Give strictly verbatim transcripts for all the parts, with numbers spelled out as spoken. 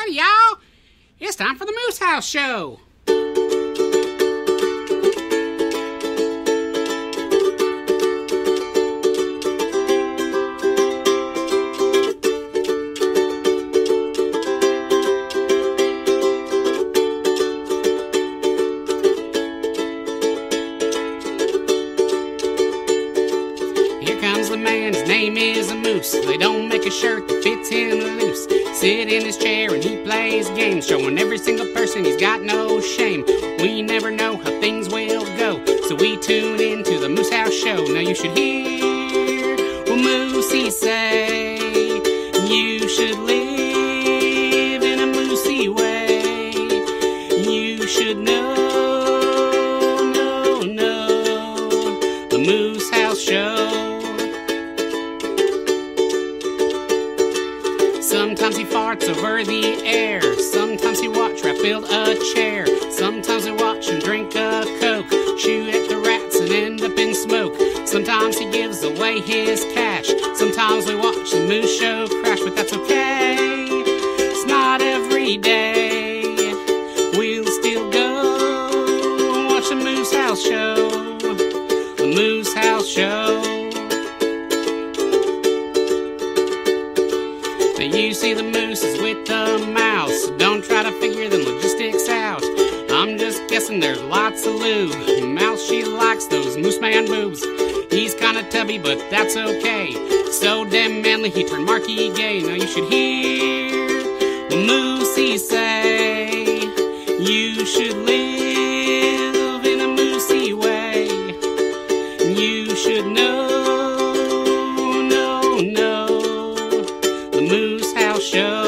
Howdy, y'all. It's time for the Moose House Show. Here comes the man, his name is a moose. They don't make a shirt that fits him loose. Sit in his chair and he plays games, showing every single person he's got no shame. We never know how things will go, so we tune in to the Moose House Show. Now you should hear what Moosey say. You should live in a moosey way. You should know, know, know the Moose House Show. Sometimes he farts over the air. Sometimes he watch Rap build a chair. Sometimes we watch him drink a Coke, shoot at the rats and end up in smoke. Sometimes he gives away his cash. Sometimes we watch the Moose Show crash, but that's okay. It's not every day. We'll still go and watch the Moose House Show. The Moose House Show. You see the moose is with the mouse, so don't try to figure the logistics out. I'm just guessing there's lots of lube. Mouse, she likes those moose man boobs. He's kinda tubby, but that's okay. So damn manly, he turned Marky gay. Now you should hear the moosey say. You should live in a moosey way. You should know, know, know the Moose House Show.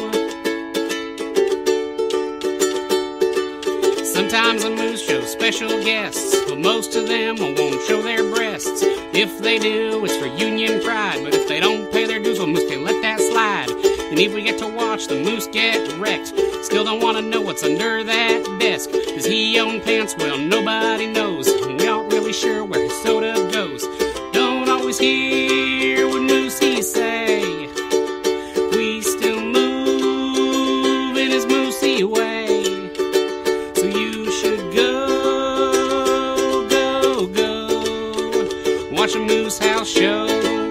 Sometimes the Moose shows special guests, but most of them won't show their breasts. If they do, it's for union pride, but if they don't pay their dues, well, Moose can't let that slide. And if we get to watch the Moose get wrecked, still don't want to know what's under that desk. Does he own pants? Well, nobody knows. We aren't really sure where his soda goes. Don't always hear what Moosey say. We still move in his moosey way. So you should go, go, go watch a Moose House Show.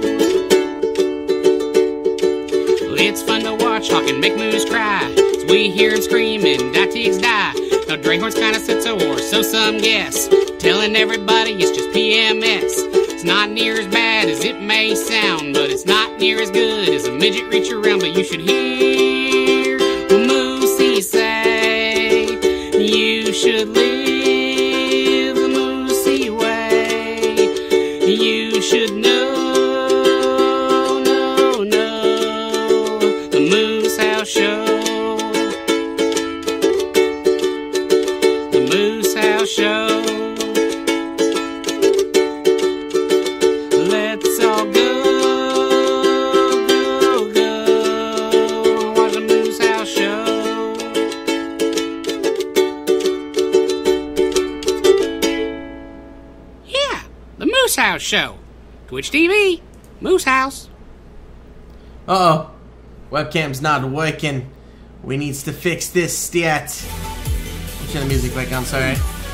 It's fun to watch Hawk and make Moose cry, as we hear him scream and Dieteeks die. Now Drehorn's kinda sits or so some guess, telling everybody it's just P M S. It's not near as bad as it may sound, but it's not near as good as a midget reach around. But you should hear what Moosey say. You should live the moosey way. You should know, know, know the Moose House Show. The Moose House Show. Let's all go, go, go watch the Moose House Show. Yeah, the Moose House Show. Twitch T V, Moose House. Uh-oh. Webcam's not working. We needs to fix this stat. Turn the music back on, sorry.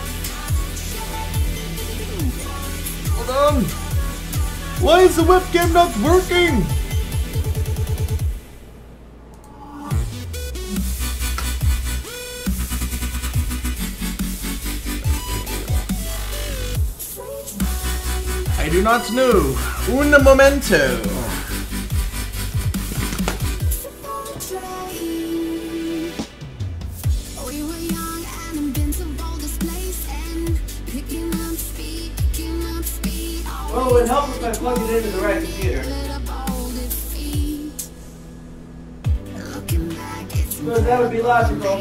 Hold on. Why is the webcam not working? I do not know. Un momento. Well, it would help if I plug it into the right computer. Because that would be logical.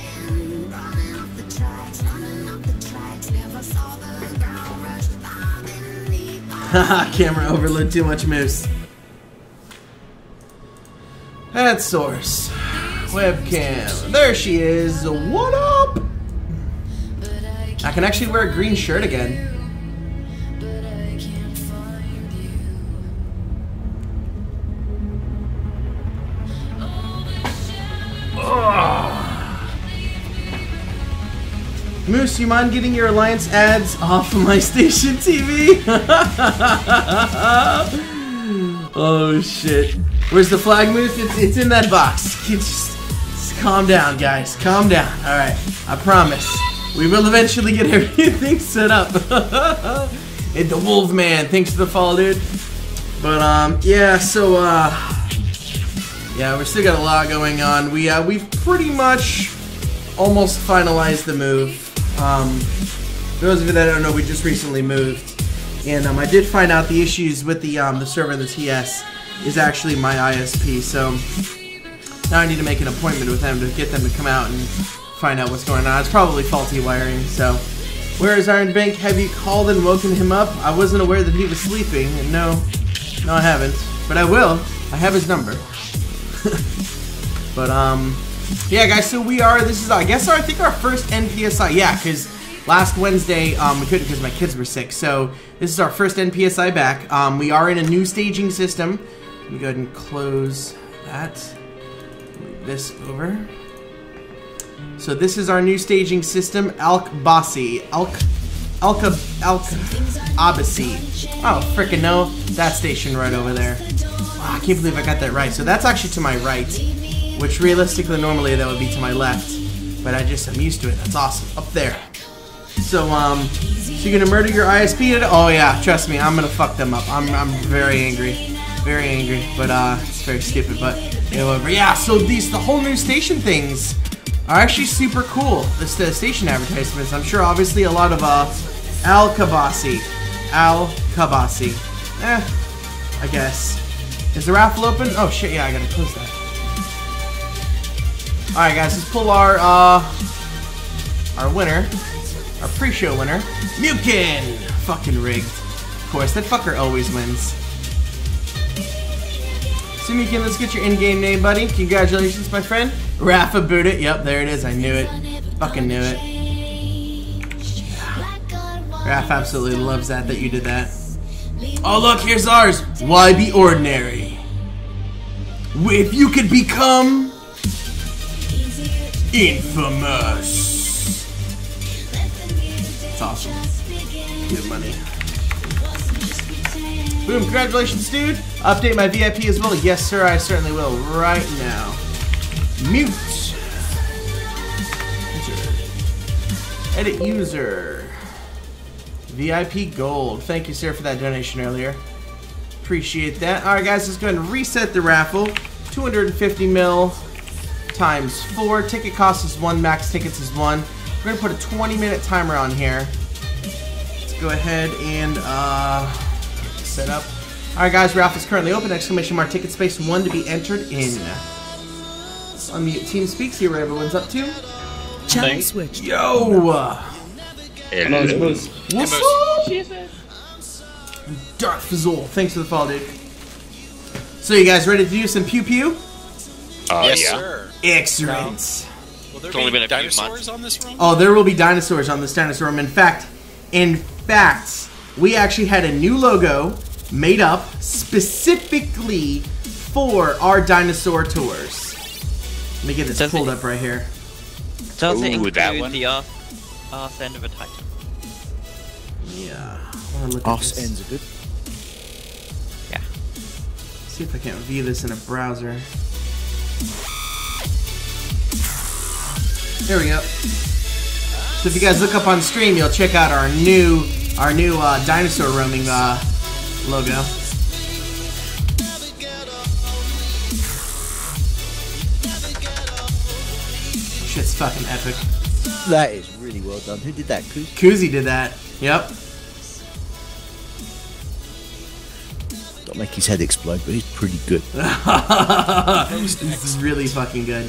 Haha, camera overload too much moose. Add source. Webcam. There she is. What up? I can actually wear a green shirt again. Oh. Moose, you mind getting your Alliance ads off of my station T V? Oh shit. Where's the flag, Moose? It's, it's in that box. Just, just calm down, guys. Calm down. Alright. I promise. We will eventually get everything set up. And the Wolfman, thanks for the follow, dude. But, um, yeah, so, uh... yeah, we've still got a lot going on. We, uh, we've pretty much almost finalized the move. Um, for those of you that don't know, we just recently moved. And, um, I did find out the issues with the, um, the server and the T S is actually my I S P, so now I need to make an appointment with them to get them to come out and find out what's going on. It's probably faulty wiring, so. Where is Iron Bank? Have you called and woken him up? I wasn't aware that he was sleeping, and no, no I haven't. But I will. I have his number. But, um, yeah, guys, so we are, this is, I guess, our, I think our first N P S I. Yeah, because last Wednesday, um, we couldn't because my kids were sick. So, this is our first N P S I back. Um, we are in a new staging system. Let me go ahead and close that. Move this over. So this is our new staging system, Alk-Basi. Alk... Alka... Alk... Abasi. Oh, frickin' no. That station right over there. Wow, I can't believe I got that right. So that's actually to my right, which realistically normally that would be to my left. But I just, I'm used to it. That's awesome. Up there. So, um, so you're gonna murder your I S P today? Oh yeah, trust me, I'm gonna fuck them up. I'm, I'm very angry. Very angry, but uh, it's very stupid, but whatever. Yeah, so these, the whole new station things are actually super cool. The, the station advertisements, I'm sure obviously a lot of, uh, Al-Kabasi. Al-Kabasi. Eh, I guess. Is the raffle open? Oh shit, yeah, I gotta close that. Alright guys, let's pull our, uh, our winner. Our pre-show winner. Mukin! Fucking rigged. Of course, that fucker always wins. So Mukin, let's get your in-game name, buddy. Congratulations, my friend. Rafa boot it. Yep, there it is. I knew it. Fucking knew it. Raph absolutely loves that, that you did that. Oh, look, here's ours. Why be ordinary? If you could become infamous. It's awesome. Good money. Boom, congratulations, dude. Update my V I P as well. Yes, sir, I certainly will right now. Mute. User. Edit user. V I P gold. Thank you, sir, for that donation earlier. Appreciate that. Alright, guys, let's go ahead and reset the raffle. two hundred fifty mil times four. Ticket cost is one, max tickets is one. We're going to put a twenty minute timer on here. Let's go ahead and, uh... set up. Alright guys, raffle is currently open. Exclamation mark ticket space one to be entered in. Let's unmute TeamSpeak, see where everyone's up to. Channel switch. Yo! Hello. What's up? Dark Fizzle, thanks for the follow, dude. So you guys ready to do some pew pew? Uh, yes, yeah. sir. Excellent. Will there It's only be been a few dinosaurs months. on this room? Oh, there will be dinosaurs on this dinosaur room. In fact, in fact, we actually had a new logo made up specifically for our dinosaur tours. Let me get this Does pulled it- up right here. Does it Ooh, include that one. the arse, arse end of a titan? Yeah. I wanna look at Arse this. ends are good. Yeah. See if I can't view this in a browser. There we go. So if you guys look up on stream, you'll check out our new our new uh, dinosaur roaming uh, logo. Shit's fucking epic. That is really well done. Who did that? Kuz? Kuzi did that. Yep. Don't make his head explode, but he's pretty good. This is really fucking good.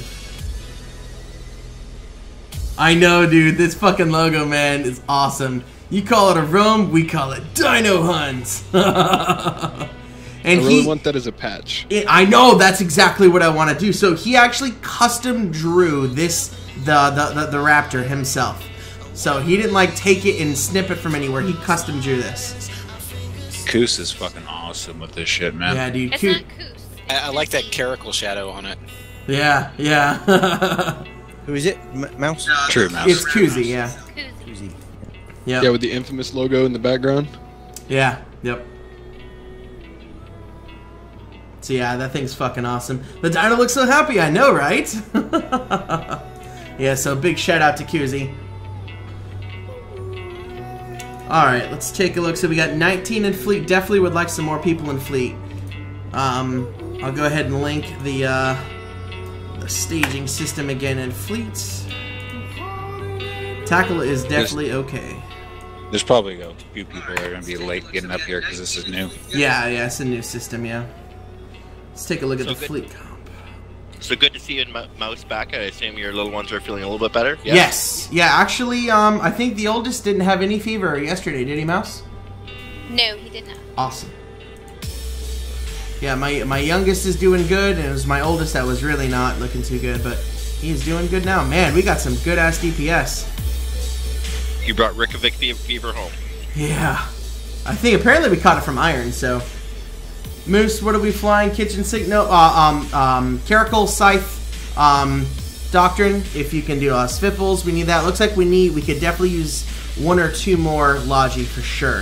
I know, dude. This fucking logo, man, is awesome. You call it a roam, we call it Dino Hunt. And I really he, want that as a patch. it, I know that's exactly what I want to do. So he actually custom drew this, the, the the the raptor himself. So he didn't like take it and snip it from anywhere. He custom drew this. Koos is fucking awesome with this shit, man. Yeah, dude. It's Cute. not Koos. I, I like that caracal shadow on it. Yeah, yeah. Who is it? M Mouse? True mouse. It's Kuzi, yeah. Kuzi. Yep. Yeah, with the infamous logo in the background. Yeah, yep. So yeah, that thing's fucking awesome. The dino looks so happy, I know, right? Yeah, so big shout out to Kuzi. Alright, let's take a look. So we got nineteen in Fleet. Definitely would like some more people in Fleet. Um, I'll go ahead and link the, uh, the staging system again in Fleet. Tackle is definitely okay. There's probably a few people that are going to be late getting up here because this is new. Yeah, yeah, it's a new system, yeah. Let's take a look at So the good. Fleet comp. So good to see you in Mo- Mouse back. I assume your little ones are feeling a little bit better? Yeah? Yes. Yeah, actually, um, I think the oldest didn't have any fever yesterday, did he, Mouse? No, he did not. Awesome. Yeah, my my youngest is doing good, and it was my oldest that was really not looking too good, but he's doing good now. Man, we got some good-ass D P S. You brought Rickovic fe- fever home. Yeah. I think apparently we caught it from Iron, so... Moose, what are we flying? Kitchen sink? No, uh, um, um, Caracal, Scythe, um, Doctrine, if you can do uh, Sviffles, we need that. Looks like we need, we could definitely use one or two more Logi for sure.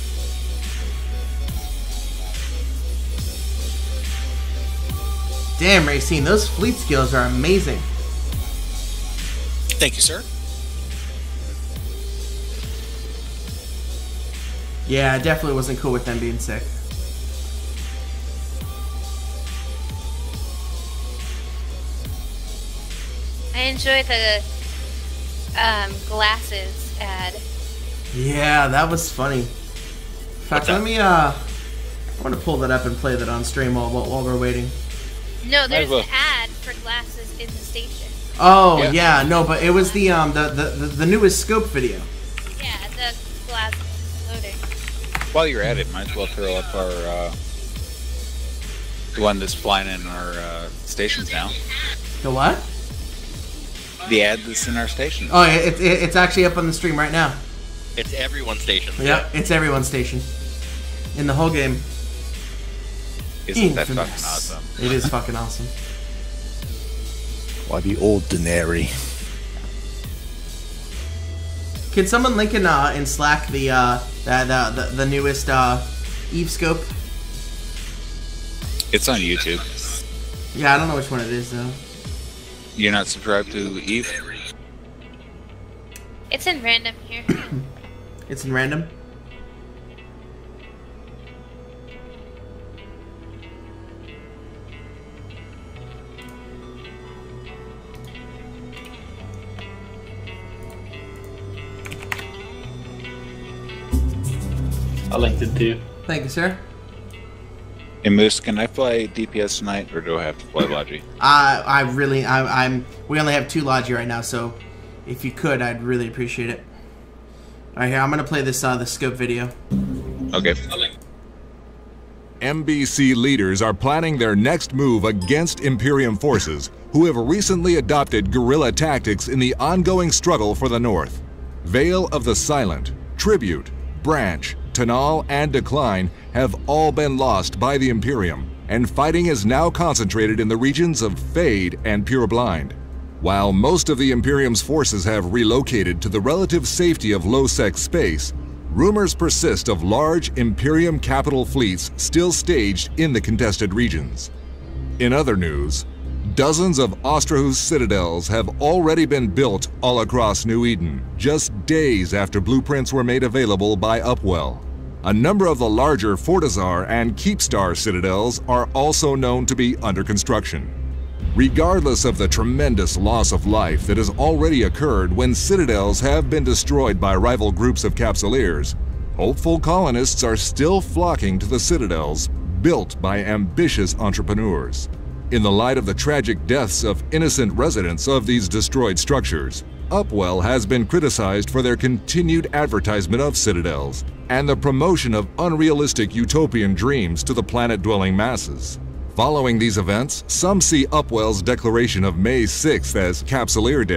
Damn, Racine, those fleet skills are amazing. Thank you, sir. Yeah, it definitely wasn't cool with them being sick. I enjoy the um, glasses ad. Yeah, that was funny. In fact, let me, uh, I want to pull that up and play that on stream while, while, while we're waiting. No, there's well. an ad for glasses in the station. Oh, Yeah. yeah, no, but it was the, um, the, the, the, the newest scope video. Yeah, the glasses loading. While you're at it, might as well throw up our, uh, the one that's flying in our, uh, stations now. The what? The ad that's in our station. Oh, it, it, it's actually up on the stream right now. It's everyone's station. Yep, it's everyone's station. In the whole game. Isn't that Infamous. fucking awesome? It is fucking awesome. Why be ordinary? Can someone link in, uh, in Slack the, uh, the, the, the, the newest, uh, Eve scope? It's on YouTube. Yeah, I don't know which one it is, though. You're not subscribed to Eve? It's in random here. It's in random. I linked it too. Thank you, sir. Hey Moose, can I fly D P S tonight, or do I have to fly Logi? I I really I, I'm we only have two Logi right now, so if you could, I'd really appreciate it. All right, here I'm gonna play this uh the scope video. Okay. M B C leaders are planning their next move against Imperium forces, who have recently adopted guerrilla tactics in the ongoing struggle for the North. Vale of the Silent, Tribute, Branch, Tanal, and Decline have all been lost by the Imperium, and fighting is now concentrated in the regions of Fade and Purblind. While most of the Imperium's forces have relocated to the relative safety of low-sec space, rumors persist of large Imperium capital fleets still staged in the contested regions. In other news, dozens of Ostrahus citadels have already been built all across New Eden, just days after blueprints were made available by Upwell. A number of the larger Fortizar and Keepstar citadels are also known to be under construction. Regardless of the tremendous loss of life that has already occurred when citadels have been destroyed by rival groups of Capsuleers, hopeful colonists are still flocking to the citadels built by ambitious entrepreneurs. In the light of the tragic deaths of innocent residents of these destroyed structures, Upwell has been criticized for their continued advertisement of citadels and the promotion of unrealistic utopian dreams to the planet-dwelling masses. Following these events, some see Upwell's declaration of May sixth as Capsuleer Day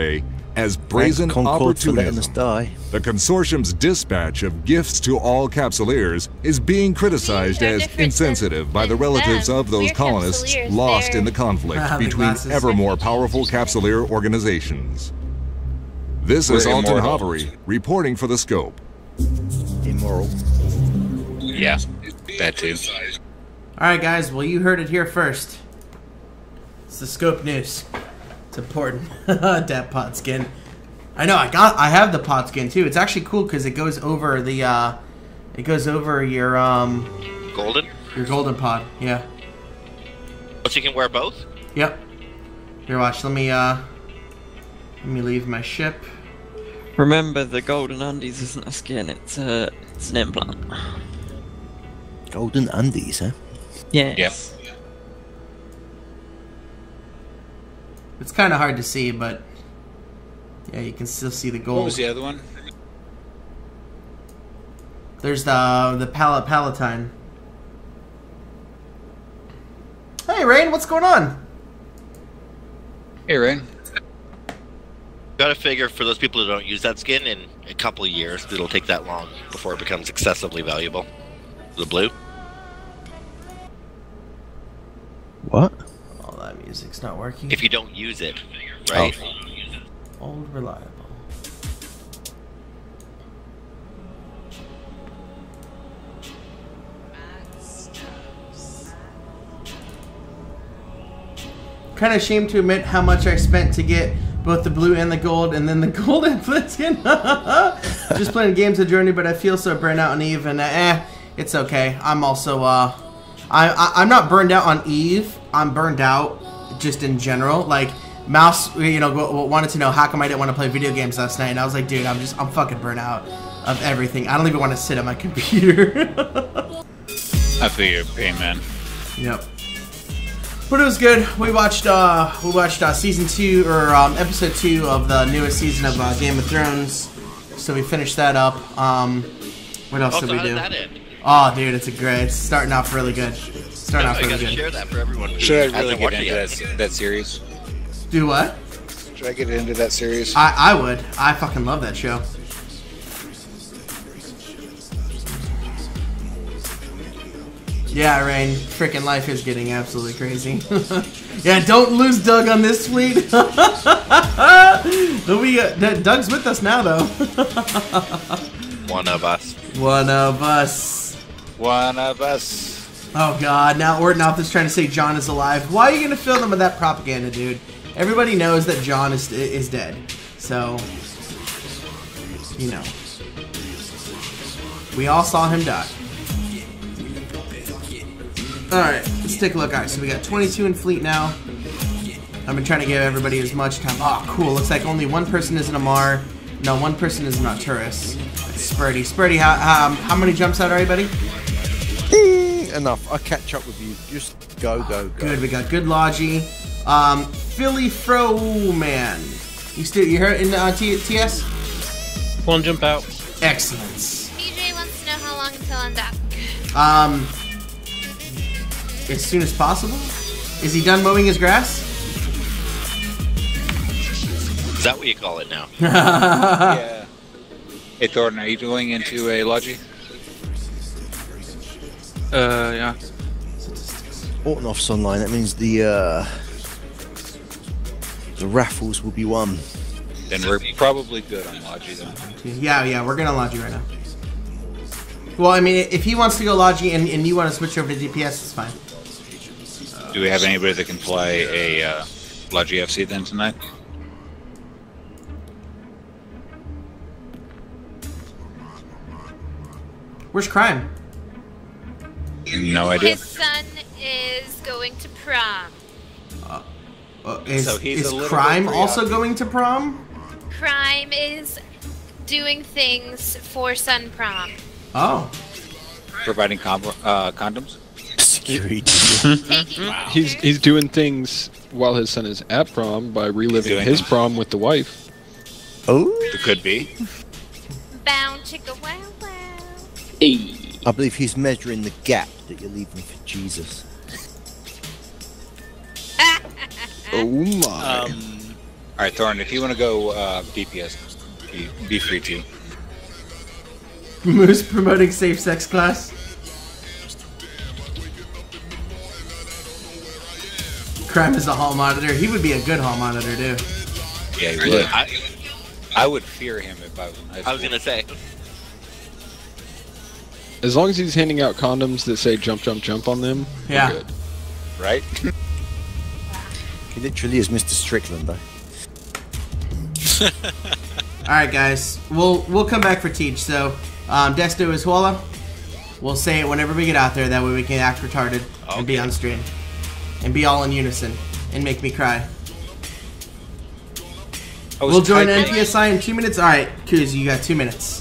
as brazen Thanks, Concord, for letting us opportunism. die. The consortium's dispatch of gifts to all Capsuleers is being criticized no as different insensitive by the than relatives them. of those We're colonists Capsuleers, lost they're- in the conflict Ah, the between glasses. ever more powerful Capsuleer organizations. This is We're Alton immortal. Hovery, reporting for the Scope. Immoral. Yeah, that too. Alright guys, well you heard it here first. It's the Scope News. It's important. Dat pod skin. I know, I got I have the pod skin too. It's actually cool because it goes over the uh it goes over your um Golden? your golden pod. Yeah. But you can wear both? Yep. Here watch, let me uh let me leave my ship. Remember, the golden undies isn't a skin, it's, uh, it's an implant. Golden undies, huh? Yes. Yep. It's kinda hard to see, but yeah, you can still see the gold. What was the other one? There's the the Pal Palatine. Hey Rain, what's going on? Hey, Rain. Gotta figure for those people who don't use that skin, in a couple of years, it'll take that long before it becomes excessively valuable. The blue? What? Oh, that music's not working. If you don't use it, right? Old reliable. Kind of ashamed to admit how much I spent to get both the blue and the gold, and then the gold and flint skin. Just playing games of Journey, but I feel so burned out on Eve, and uh, eh, it's okay. I'm also uh, I, I I'm not burned out on Eve. I'm burned out just in general. Like Mouse, you know, w- w- wanted to know how come I didn't want to play video games last night, and I was like, dude, I'm just I'm fucking burnt out of everything. I don't even want to sit at my computer. I feel your pain, man. Yep. But it was good. We watched uh we watched uh, season two or um, episode two of the newest season of uh, Game of Thrones. So we finished that up. Um, what else Oh, did so we how do? did that end? Oh, dude, it's a great. It's starting off really good. Starting off I really gotta good. share that for everyone. who Should I really hasn't get watched it into yet. that, that series? Do what? Should I get into that series? I I would. I fucking love that show. Yeah, Rain. Freaking life is getting absolutely crazy. Yeah, don't lose Doug on this fleet. we, uh, D- Doug's with us now, though. One of us. One of us. One of us. Oh god, now Ortnoth is trying to say John is alive. Why are you gonna fill them with that propaganda, dude? Everybody knows that John is is dead. So, you know. We all saw him die. Alright, let's take a look. Alright, so we got twenty-two in fleet now. I've been trying to give everybody as much time. Oh, cool. Looks like only one person is an Amar. No, one person is an Arturus. That's Spurdy. Spurdy, how, um, how many jumps out are you, buddy? Mm, enough. I'll catch up with you. Just go, go, go. Good, we got good Logi. Um, Philly Fro Man. You still you heard in uh, T TS? One jump out. Excellent. D J wants to know how long until undock. Um, as soon as possible. Is he done mowing his grass? Is that what you call it now? Yeah. Hey, Thornton, are you going into a Logi? Uh, yeah. Ortnoff's online. That means the uh, the raffles will be won. Then we're probably good on Logi, then. Yeah, yeah, we're gonna Logi right now. Well, I mean, if he wants to go Logi and, and you want to switch over to D P S, it's fine. Do we have anybody that can play a uh, Logi F C then tonight? Where's Crime? No idea. His son is going to prom. Uh, is So he's is a little Crime bit also preoccupied. going to prom? Crime is doing things for son prom. Oh. Providing com- uh, condoms? Security. He's he's doing things while his son is at prom by reliving Doing his them. prom with the wife. Oh, It could be. Bound chicka wow wow. I believe he's measuring the gap that you're leaving for Jesus. Oh my! Um, right, Thorn, if you want to go uh, D P S, be, be free to. Moose promoting safe sex class. Crime is a hall monitor. He would be a good hall monitor, too. Yeah, he would. I, I would fear him if I was in high school. I was gonna say. As long as he's handing out condoms that say jump, jump, jump on them, yeah. we're good. Right? He literally is Mister Strickland, though. Alright, guys. We'll we'll come back for Teach. So, um, Desto is Walla. We'll say it whenever we get out there. That way we can act retarded okay. and be on stream. And be all in unison. And make me cry. We'll join N P S I in two minutes. Alright, Kuz, you got two minutes.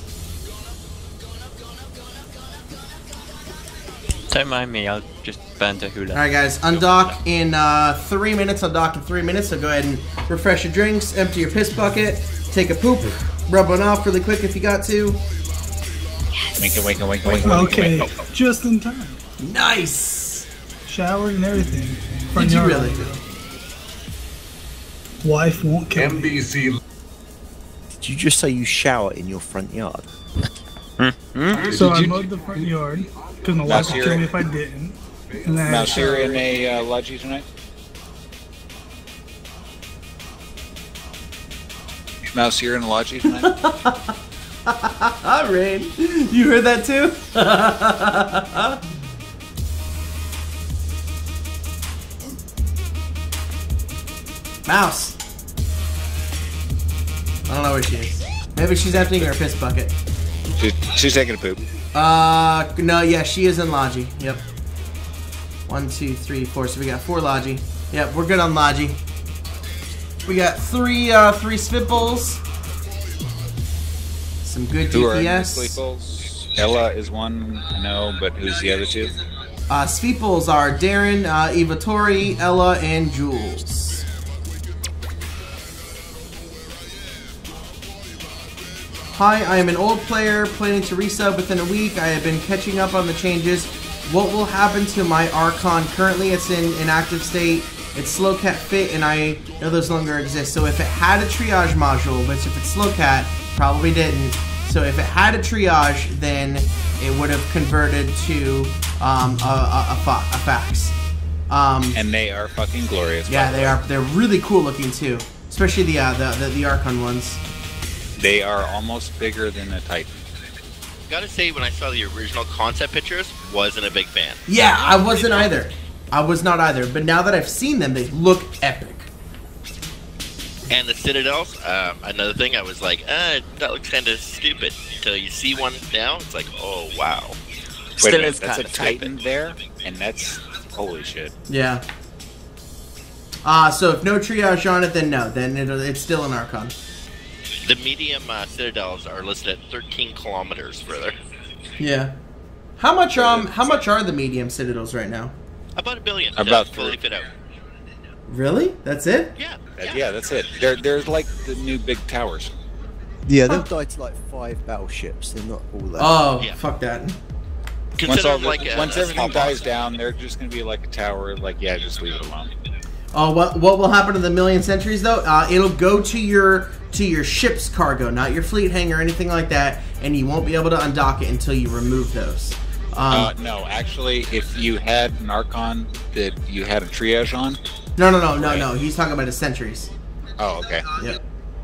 Don't mind me, I'll just burn the hula. Alright guys, undock in uh, three minutes, undock in three minutes, so go ahead and refresh your drinks, empty your piss bucket, take a poop, rub one off really quick if you got to. Yes. Wink, wink, wink, wink, okay, wink, wink. Just in time. Nice! Showered and everything. Front Did you really? Wife won't kill N B C. me. Did you just say you shower in your front yard? Mm-hmm. So I mowed the front yard. Because my wife would kill me if I didn't. And then Mouse, you're in a uh, Logi tonight? Mouse, you're in a Logi tonight? Rain, you heard that too? Mouse. I don't know where she is. Maybe she's emptying her piss bucket. She's, she's taking a poop. Uh, no, yeah, she is in Logi. Yep. One, two, three, four. So we got four Logi. Yep, we're good on Logi. We got three, uh, three Spitballs. Some good Who D P S. Are Spitballs? Ella is one, I know, but who's the other two? Uh, Spitballs are Darren, uh, Eva Tori, Ella, and Jules. Hi, I am an old player planning to resub within a week. I have been catching up on the changes. What will happen to my Archon? Currently it's in inactive state. It's Slowcat Fit and I know those no longer exist. So if it had a triage module, which if it's Slowcat, probably didn't. So if it had a triage, then it would have converted to um, a, a, a, fa a fax. Um, and they are fucking glorious. Yeah, they are. They're really cool looking too. Especially the, uh, the, the, the Archon ones. They are almost bigger than a Titan. Gotta say, when I saw the original concept pictures, wasn't a big fan. Yeah, I wasn't either. I was not either. But now that I've seen them, they look epic. And the Citadels, uh, another thing, I was like, uh, that looks kind of stupid. Until you see one now, it's like, oh, wow. Wait Still a minute, that's a Titan stupid. There, and that's, holy shit. Yeah. Uh, so if no triage on it, then no. Then it, it's still an Archon. The medium uh, Citadels are listed at thirteen kilometers further. Yeah. How much um how much are the medium Citadels right now? About a billion. About fully fit out. Really? That's it? Yeah. Yeah, yeah that's it. They're they're like the new big towers. Yeah, they've died to like five battleships. They're not all that. Oh, yeah. Fuck that. Once, all the, like a, once everything dies down, they're just gonna be like a tower. Like, yeah, just leave it alone. Oh, what what will happen to the million centuries though? Uh, it'll go to your to your ship's cargo, not your fleet hangar or anything like that, and you won't be able to undock it until you remove those. Um, uh, no, actually, if you had an Archon that you had a triage on. No, no, no, no, right? no. He's talking about his centuries. Oh, okay. Yep.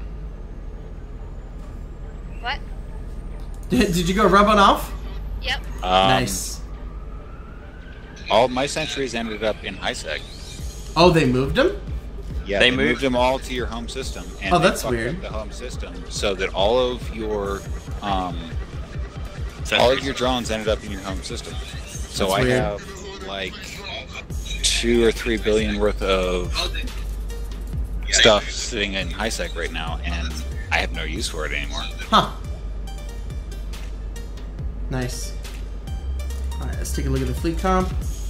What? Did, did you go rub one off? Yep. Um, nice. All my centuries ended up in HiSec. Oh, they moved them? Yeah, they, they moved, moved them all to your home system. And oh, that's they weird. Up the home system so that all of your um, all of your drones ended up in your home system. So that's I weird. have like two or three billion worth of stuff sitting in HiSec right now, and I have no use for it anymore. Huh. Nice. All right, let's take a look at the fleet comp.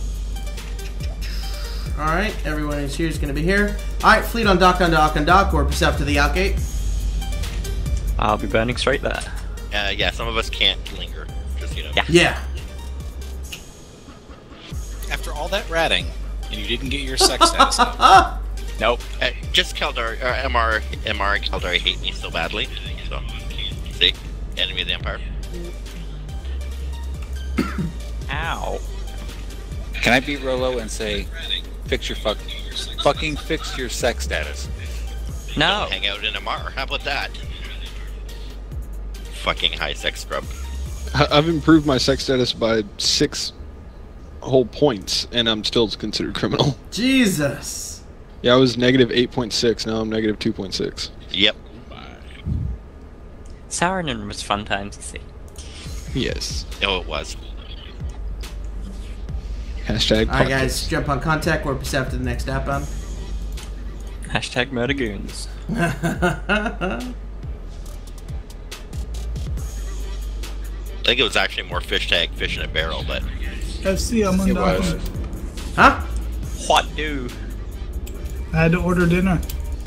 Alright, everyone who's here is going to be here. Alright, fleet on dock, on dock, on dock, or up to the outgate. I'll be burning straight there. Uh, yeah, some of us can't linger. Just, you know. Yeah. yeah. After all that ratting, and you didn't get your sex status up, Nope. Uh, just Keldar, or M R, M R and Keldar hate me so badly. So, see? Enemy of the Empire. Ow. Can I be Rolo and say, fix your fuck, fucking fix your sex status? No. Don't hang out in M R. How about that? Fucking high sex scrub. I- I've improved my sex status by six whole points, and I'm still considered criminal. Jesus. Yeah, I was negative eight point six. Now I'm negative two point six. Yep. Saarinen was fun times to see. Yes. Oh, it was. Hashtag. Alright, guys, jump on contact. We're after the next app on. Hashtag murdergoons. I think it was actually more fish tag, fish in a barrel, but. F C, I'm on document. Huh? What do? I had to order dinner.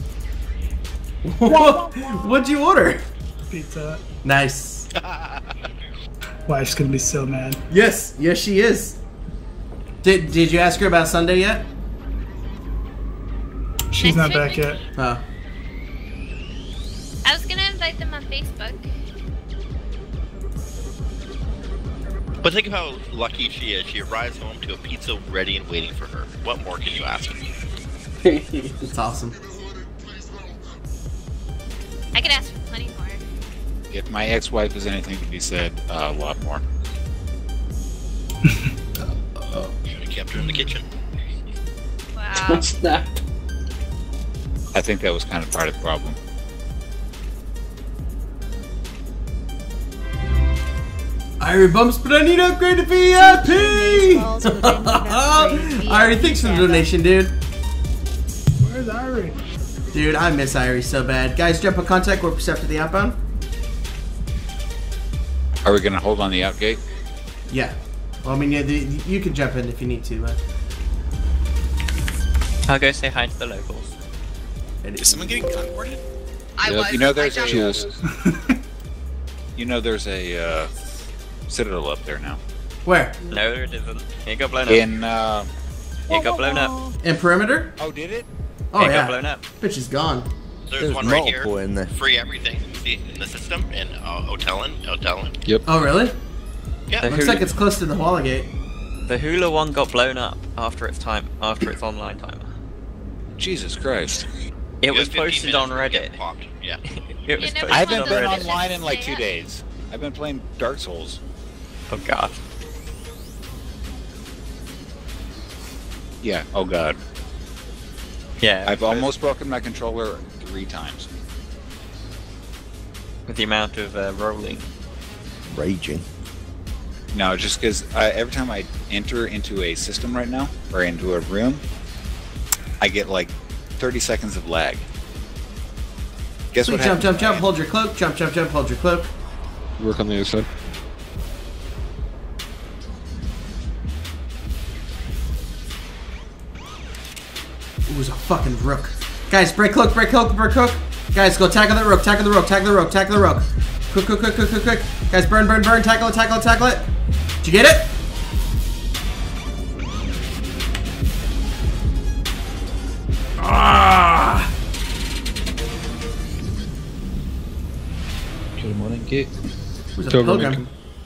What'd you order? Pizza. Nice. Wife's gonna be so mad. Yes, yes, she is. Did Did you ask her about Sunday yet? She's not back yet. Oh. I was gonna invite them on Facebook. But think of how lucky she is. She arrives home to a pizza ready and waiting for her. What more can you ask? It's awesome. I could ask for plenty more. If my ex-wife is anything to be said, uh, a lot more. Oh, should have kept her in the kitchen. Wow. What's that? I think that was kind of part of the problem. Irie bumps, but I need to upgrade to V I P! Irie, thanks for the donation, dude. Where's Irie? Dude, I miss Irie so bad. Guys, jump on contact. We're after the outbound. Are we gonna hold on the outgate? Yeah. Well, I mean, yeah, the, you can jump in if you need to. But... I'll go say hi to the locals. Is someone getting converted? I was. You know, there's a. Uh, you know, there's a uh, Citadel up there now. Where? No, it isn't. It got blown up. In. Uh, it got blown up. In Perimeter? Oh, did it? Oh, it yeah. got blown up. Bitch is gone. There's, There's one right here. in there. Free everything. See, in the system, in uh, Otellan. Otellan. Yep. Oh, really? Yeah. The Looks Hula, like it's close to the Walla Gate. the Hula one got blown up after its time, after its online timer. Jesus Christ. It You was have fifteen posted on minutes to Reddit. get popped. Yeah. It was You never posted I haven't on been Reddit. online in like two days. I've been playing Dark Souls. Oh god. Yeah. Oh god. Yeah. I've almost broken my controller three times. With the amount of uh, rolling. Raging. No, just because every time I enter into a system right now, or into a room, I get like thirty seconds of lag. Guess Sweet, what jump, happens? jump, jump, hold your cloak. Jump, jump, jump, hold your cloak. Work on the other side. Ooh, it was a fucking rook. Guys, break cloak, break cloak, break cloak. Guys, go tackle that rook, tackle the rook, tackle the rook, tackle the rook. Quick, quick, quick, quick, quick, quick. Guys, burn, burn, burn, tackle it, tackle it, tackle it. Did you get it? Ah! Good morning, Gate. Who's a Pilgrim. pilgrim?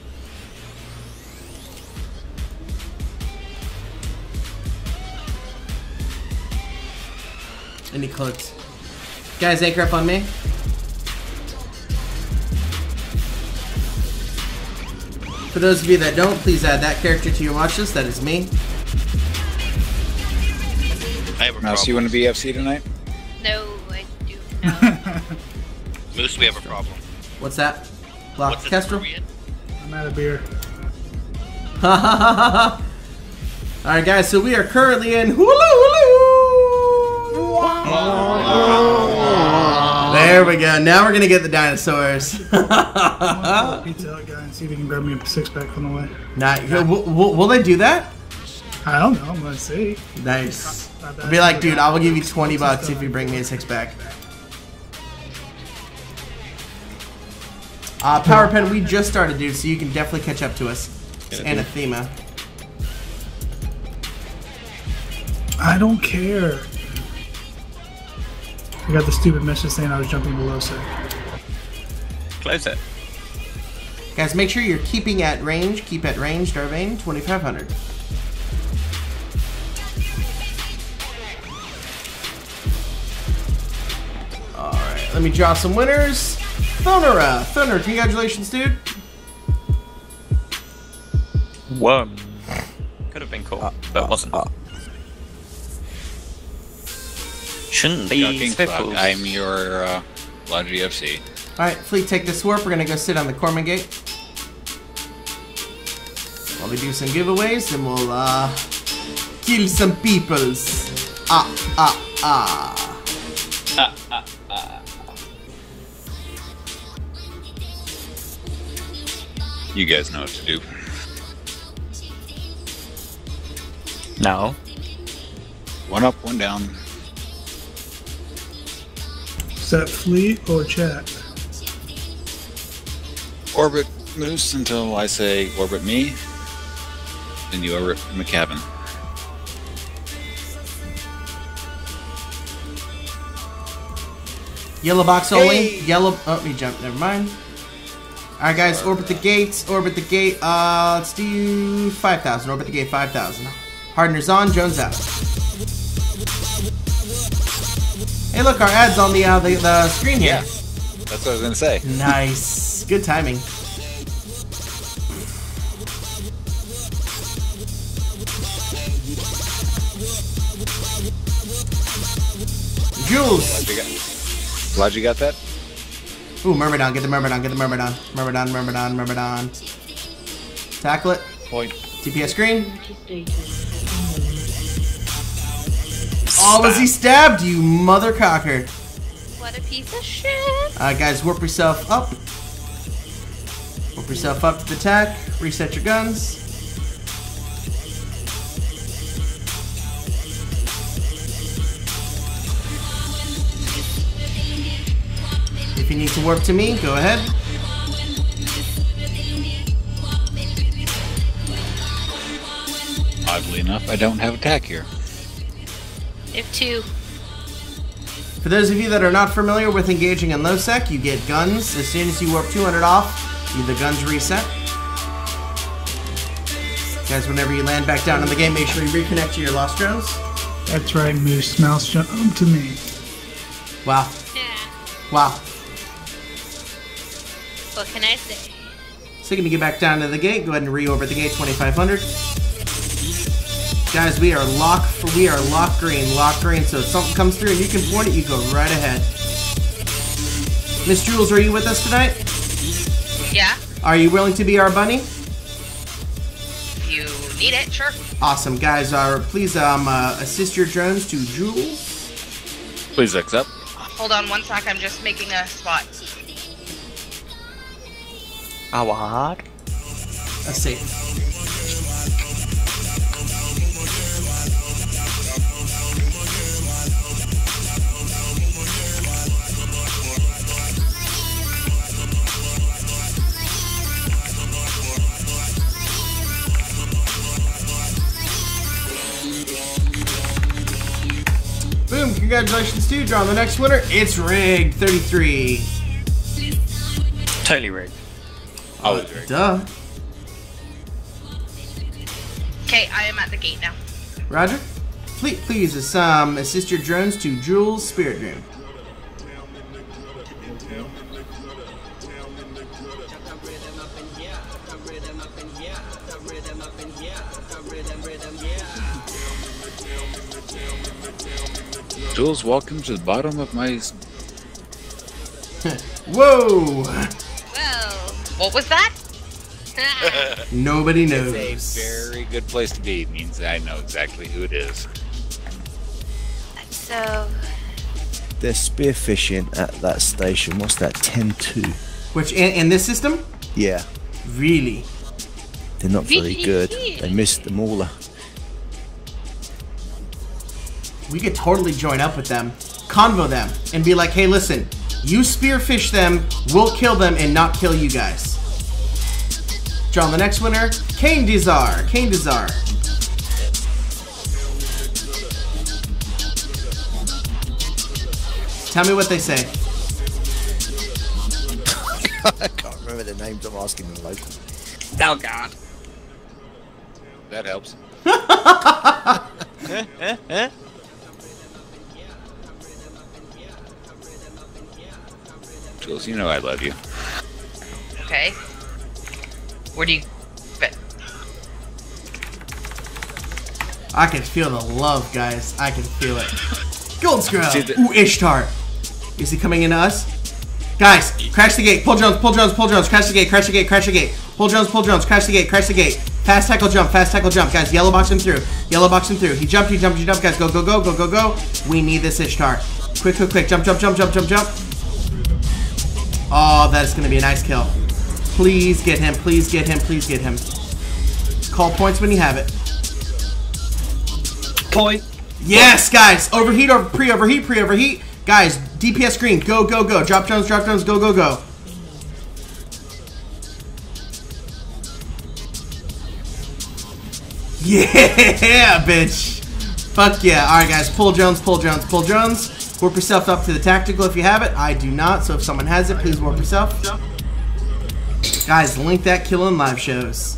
Any cloaks? Guys, anchor up on me. For those of you that don't, please add that character to your watch list. That is me. I have a Mouse, you problem. want to be F C tonight? No, I do not. Moose, we have a problem. What's that? Lock What's it, Kestrel? Korean? I'm out of beer. Alright guys, so we are currently in Hulu Hulu! There we go, now we're gonna get the dinosaurs. I'm gonna go to the Pizza Hut guy and see if he can grab me a six pack on the way. Not, will, will, will they do that? I don't know, I'm gonna see. Nice. I'll be like, dude, I will give you twenty bucks if you bring me a six pack. Uh, Power Pen, we just started, dude, so you can definitely catch up to us. It's Anathema. I don't care. I got the stupid message saying I was jumping below sec. Close it. Guys, make sure you're keeping at range. Keep at range, Darvane, twenty-five hundred. Alright, let me draw some winners. Thunera. Thunder, congratulations, dude. Whoa. Could have been cool, Uh, but uh, wasn't. uh. Shouldn't be Shocking fuck. Swiffles. I'm your uh, Logi F C. Alright, Fleet, take this warp. We're gonna go sit on the Corman Gate. While we do some giveaways, and we'll uh, kill some peoples. Ah, ah, ah. Ah, ah, ah. You guys know what to do. No. One up, one down. Is that fleet or chat? Orbit Moose until I say orbit me. Then you orbit McCavin. Yellow box only. Hey. Yellow. Oh, he jumped. Never mind. Alright, guys, orbit the gates. Orbit the gate. Uh, let's do five thousand. Orbit the gate, five thousand. Hardener's on. Jones out. Hey, look, our ad's on the, uh, the, the screen here. Yeah. That's what I was going to say. Nice. Good timing. Jules. Glad you got, glad you got that. Ooh, Myrmidon. Get the Myrmidon. Get the Myrmidon. Myrmidon, Myrmidon, Myrmidon. Tackle it. Point. T P S screen. Oh, was he stabbed, you mother cocker? What a piece of shit. Alright, guys, warp yourself up. Warp yourself up to the attack. Reset your guns. If you need to warp to me, go ahead. Oddly enough, I don't have attack here. If two. For those of you that are not familiar with engaging in low sec, you get guns. As soon as you warp two hundred off, you, the guns reset. Guys, whenever you land back down in the game, make sure you reconnect to your lost drones. That's right, Moose. Mouse jump to me. Wow. Yeah. Wow. What can I say? So you're gonna get back down to the gate. Go ahead and reorbit the gate, twenty-five hundred. Guys, we are lock for we are lock green, lock green. So if something comes through and you can point it, you go right ahead. Miss Jules, are you with us tonight? Yeah. Are you willing to be our bunny? If you need it, sure. Awesome, guys. Uh, please um uh, assist your drones to Jules. Please accept. Hold on one sec. I'm just making a spot. A what? A safe. Boom, congratulations to you, drawing the next winner. It's rigged, thirty-three. Totally rigged. Always rigged. Duh. Okay, I am at the gate now. Roger. Fleet, please um, assist your drones to Jules' Spirit Dream. Jules, welcome to the bottom of my... Whoa! Well, What was that? Nobody knows. It's a very good place to be. It means I know exactly who it is. so They're spearfishing at that station. What's that? ten two. Which, in, in this system? Yeah. Really? They're not very good. They missed the mauler. We could totally join up with them, convo them, and be like, hey, listen, you spearfish them, we'll kill them and not kill you guys. Draw the next winner, Kane Dizar. Kane Dizar. Tell me what they say. I can't remember the names. I'm asking them local. Oh God. That helps. eh, eh, eh. Jules, you know I love you. Okay. Where do you... But I can feel the love, guys. I can feel it. Gold Scrub. See the- Ooh, Ishtar. Is he coming into us? Guys, crash the gate. Pull Jones, pull Jones, pull Jones. Crash the gate, crash the gate, crash the gate. Pull Jones, pull Jones. Crash the gate, crash the gate. Fast tackle jump, fast tackle jump. Guys, yellow box him through. Yellow box him through. He jumped, he jumped, he jumped. Guys, go, go, go, go, go, go. We need this Ishtar. Quick, quick, quick. Jump, jump, jump, jump, jump, jump. Oh, that is going to be a nice kill. Please get him, please get him, please get him. Call points when you have it. Point. Yes, guys. Overheat, over pre-overheat, pre-overheat. Guys, D P S green. Go, go, go. Drop Jones, drop Jones. Go, go, go. Yeah, bitch. Fuck yeah. All right, guys. Pull Jones, pull Jones, pull Jones. Warp yourself up to the tactical if you have it. I do not, so if someone has it, please warp yourself. Guys, link that kill in live shows.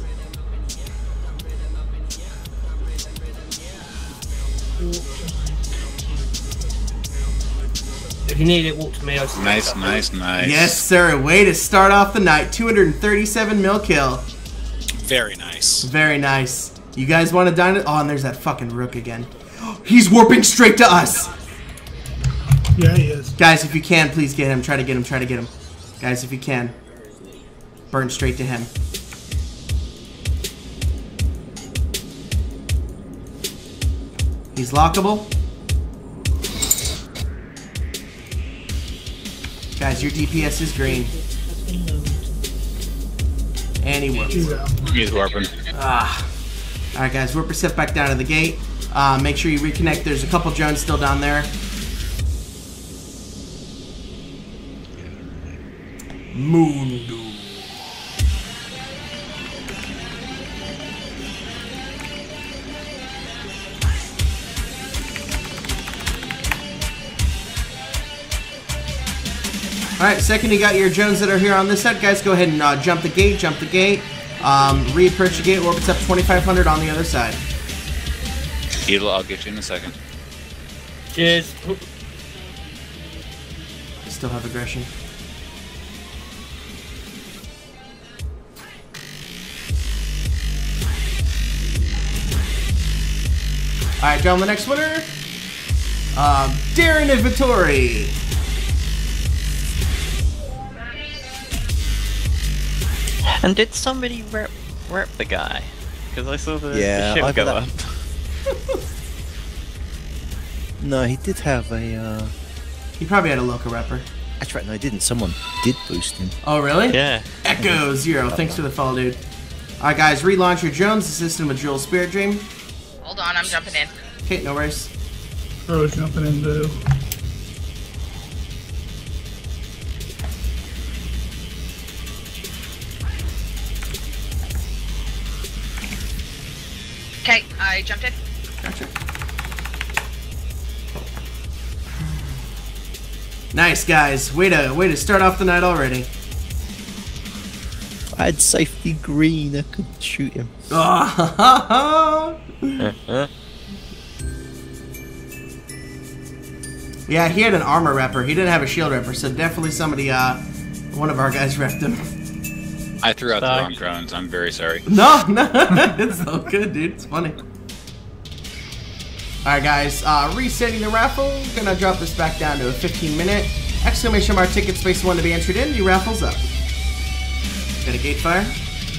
If you need it, walk to me. I'll Nice, nice, nice. Yes, sir. Way to start off the night. two hundred thirty-seven mil kill. Very nice. Very nice. You guys want to dine it? Oh, and there's that fucking rook again. He's warping straight to us. Yeah, he is. Guys, if you can, please get him. Try to get him. Try to get him. Guys, if you can. Burn straight to him. He's lockable. Guys, your D P S is green. And he works. He's warping. Ah. Alright, guys, warp yourself back down to the gate. Uh, make sure you reconnect. There's a couple drones still down there. Mundo. Alright, second you got your drones that are here on this side, guys, go ahead and uh, jump the gate, jump the gate. Um, reapproach the gate, orbits up twenty-five hundred on the other side. Beetle, I'll get you in a second. Cheers. Still have aggression. Alright, down the next winner. Um, Darren Inventory. And did somebody rep, rep the guy? Because I saw the, Yeah, the ship I've go got- up. No, he did have a. Uh... He probably had a local repper. That's right, no, he didn't. Someone did boost him. Oh, really? Yeah. Echo Zero, thanks for the follow, dude. Alright, guys, relaunch your drones, assisting with Jules Spirit Dream. hold on, I'm jumping in. Okay, no worries. I was jumping in too. Okay, I jumped in. Gotcha. Nice, guys. Way to way to start off the night already. I had safety green. I could shoot him. Yeah, he had an armor repper. He didn't have a shield repper, so definitely somebody, uh, one of our guys repped him. I threw out the Sorry. wrong drones. I'm very sorry. No, no, it's so good, dude. It's funny. Alright, guys, uh, resetting the raffle. Gonna drop this back down to a fifteen minute. Exclamation mark ticket space one to be entered in. New raffle's up. Got a gate fire.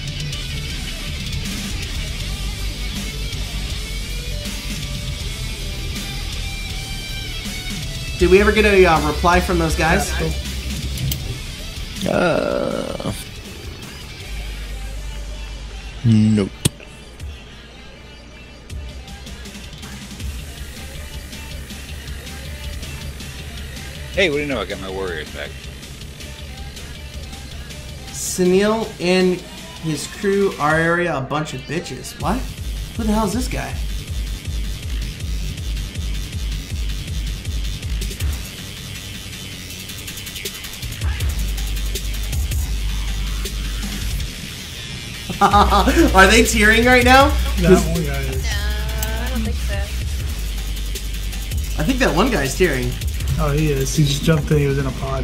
Did we ever get a uh, reply from those guys? Uh. Nope. Hey, what do you know? I got my warriors back. Sunil and his crew, our area, a bunch of bitches. What? Who the hell is this guy? Are they tearing right now? That one guy is. I don't think so. I think that one guy's tearing. Oh, he is. He just jumped in. He was in a pod.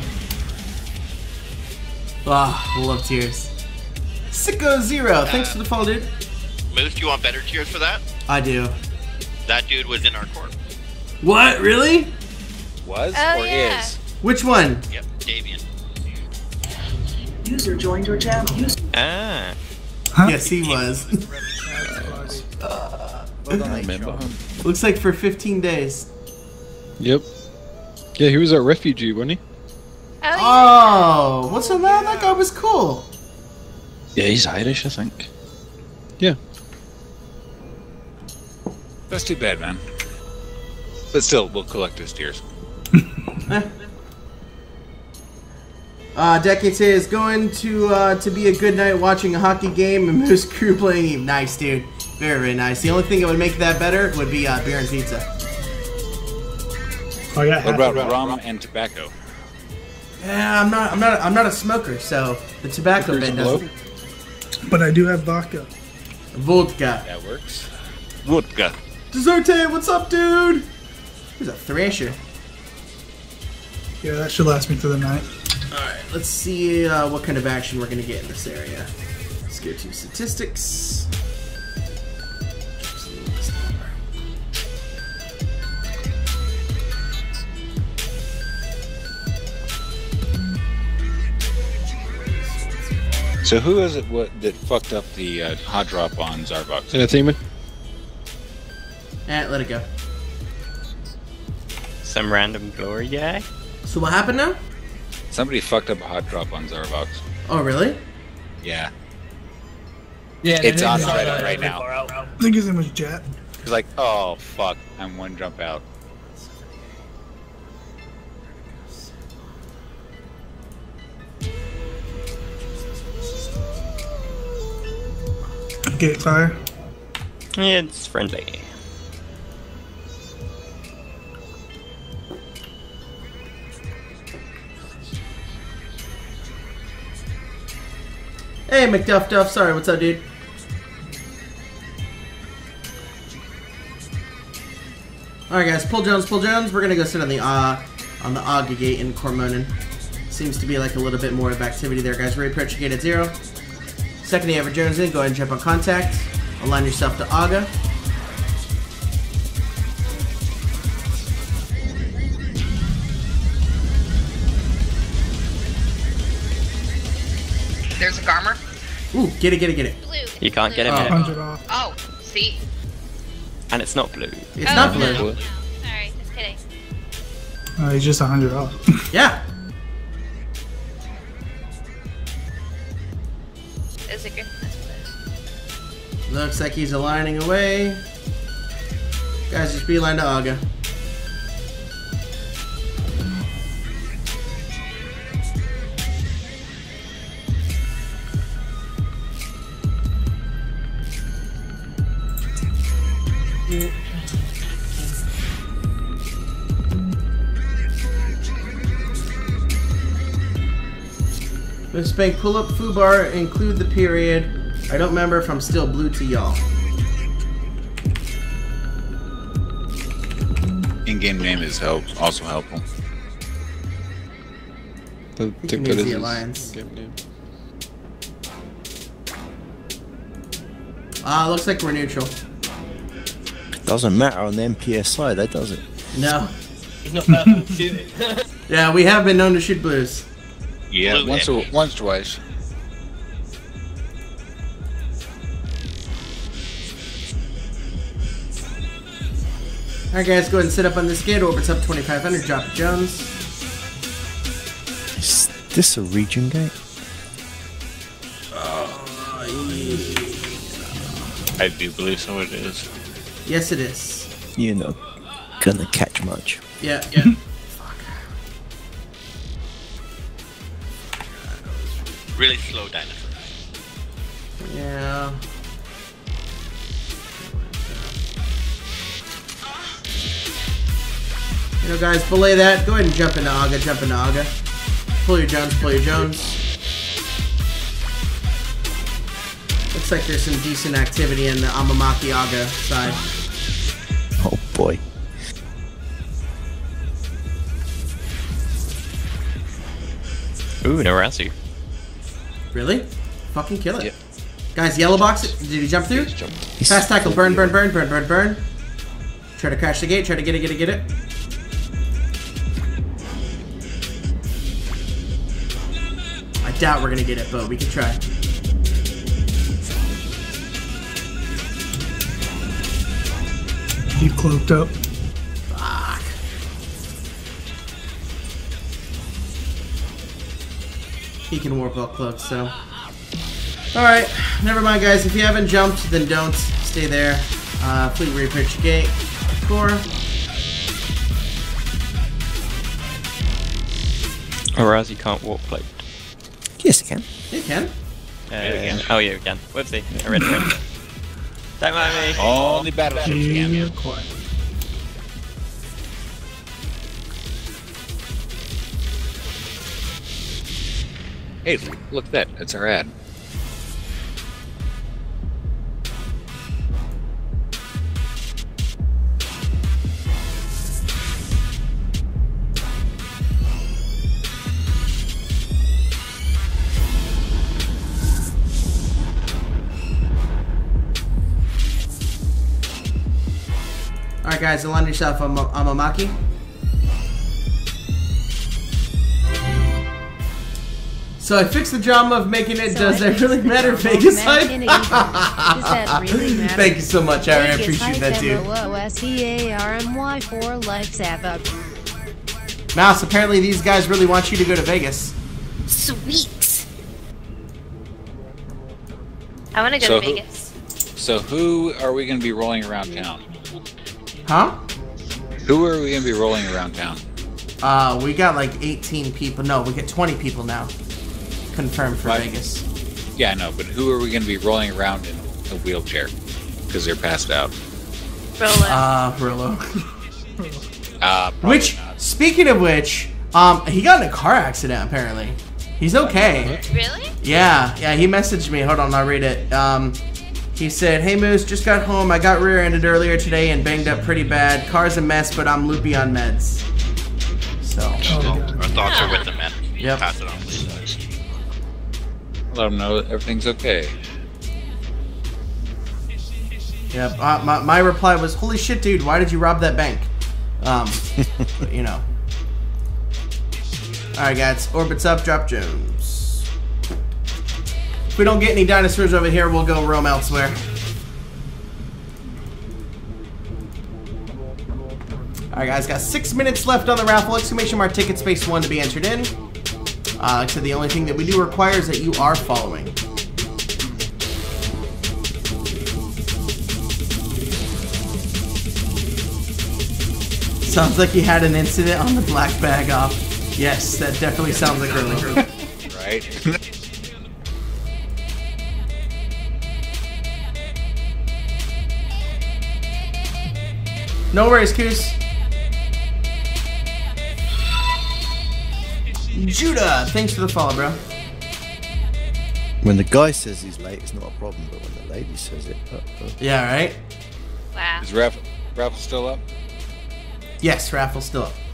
Ah, oh, love tears. Sicko Zero, thanks for the follow, dude. Moose, do you want better tiers for that? I do. That dude was in our court. What? Really? Was Oh, or yeah. is? Which one? Yep, Davian. User joined your channel. User Ah. Huh? Yes, he was. I remember. Looks like for fifteen days. Yep. Yeah, he was a refugee, wasn't he? Oh, Oh, what's so loud? That guy was cool. Yeah, he's Irish, I think. Yeah. That's too bad, man. But still, we'll collect his tears. Uh, Decade say is going to uh, to be a good night watching a hockey game and Moose Crew playing Eve. Nice, dude. Very, very nice. The only thing that would make that better would be uh, beer and pizza. Oh, yeah. What about rum and tobacco? Yeah, I'm not. I'm not. I'm not a smoker, so the tobacco bin doesn't. But I do have vodka. Vodka. That works. Vodka. Deserte, what's up, dude? He's a thrasher. Yeah, that should last me through the night. Alright, let's see uh, what kind of action we're going to get in this area. Let's go to statistics. So who is it what, that fucked up the uh, hot drop on Zarbox? Anathema? Eh, let it go. Some random glory guy? So what happened now? Somebody fucked up a hot drop on Zarbox. Oh, really? Yeah. Yeah, It's they on didn't Reddit know right that now. far out. I think his name was Jet. He's like, oh fuck, I'm one jump out. Gate fire. It's friendly. Hey, McDuff Duff. Sorry, what's up, dude? Alright, guys. Pull Jones, pull Jones. We're gonna go sit on the uh, on the Aga gate in Cormonan. Seems to be like a little bit more of activity there, guys. Ready, approach gate at zero. Second you have a Jones in, go ahead and jump on contact. Align yourself to Aga. There's a Garmer. Ooh, get it, get it, get it. Blue. You can't get him Oh. in. one hundred off. Oh, see? And it's not blue. It's Oh, not no. blue. Sorry, just kidding. Uh, he's just one hundred off. Yeah. Is it good? That's what it is. Looks like he's aligning away. Guys, just beeline to Aga. Miss Spank, pull up foobar, include the period. I don't remember if I'm still blue to y'all. In-game name is help, also helpful. I You think can that use is the his alliance. game name. Ah, looks like we're neutral. Doesn't matter on the N P S I, that does it. No. He's not perfect to shoot it. Yeah, we have been known to shoot blues. Yeah, Blue once, and- or, once, twice. Alright guys, go ahead and sit up on this gate. Orbit's up twenty-five hundred, drop it Jones. Is this a region gate? I do believe so it is. Yes, it is. You're not gonna catch much. Yeah, yeah. Really slow dinosaurs. Yeah. You know, guys, belay that. Go ahead and jump into Aga, jump into Aga. Pull your Jones, pull your Jones. looks like there's some decent activity in the Amamaki Aga side. Oh boy. Ooh, no Rasu. Really? Fucking kill it. Yep. Guys, yellow box it. Did he jump through? Fast tackle. Burn, burn, burn, burn, burn, burn. Try to crash the gate. Try to get it, get it, get it. I doubt we're gonna get it, but we can try. He cloaked up. Fuck. He can warp up cloak, so. Alright, never mind, guys. If you haven't jumped, then don't. Stay there. Uh, Fleet Reaper gate. Score. Whereas you can't walk cloaked. Yes, I can. You can. Uh, yeah, oh, yeah, we can. Whoopsie. I read it. Don't mind me. Only battleships can. Yeah, quiet. Hey, look at that. That's our ad. Alright, guys, align yourself on Amamaki. So I fixed the drama of making it. So does that really matter, Vegas hype? Does that really matter? Thank you so much, Ari. I appreciate that too. four lights have Mouse, apparently these guys really want you to go to Vegas. Sweet. I want to go so to who, Vegas. So who are we going to be rolling around town? Huh? Who are we going to be rolling around town? Uh, we got like eighteen people. No, we got twenty people now. Confirmed for Right. Vegas. Yeah, I know, but who are we going to be rolling around in a wheelchair? Because they're passed out. Rolo. Uh, Rolo. Uh, which, not. speaking of which, um, he got in a car accident apparently. He's okay. Really? Yeah, yeah, he messaged me. Hold on, I'll read it. Um, he said, "Hey Moose, just got home. I got rear-ended earlier today and banged up pretty bad. Car's a mess, but I'm loopy on meds." So. Oh, our thoughts are with them, man. Yep. Pass it on, please. Let them know everything's okay. Yep. Uh, my my reply was, "Holy shit, dude! Why did you rob that bank?" Um, but, you know. All right, guys. Orbits up. Drop Jones. If we don't get any dinosaurs over here, we'll go roam elsewhere. Alright guys, got six minutes left on the raffle. Exclamation mark ticket space one to be entered in. Uh, like I said, the only thing that we do require is that you are following. Sounds like he had an incident on the black bag off. Yes, that definitely sounds like Rolo. Right? No worries, Coos. Judah, thanks for the follow, bro. When the guy says he's late, it's not a problem, but when the lady says it... Uh, uh. Yeah, right? Wow. Is raffle, raffle still up? Yes, raffle's still up.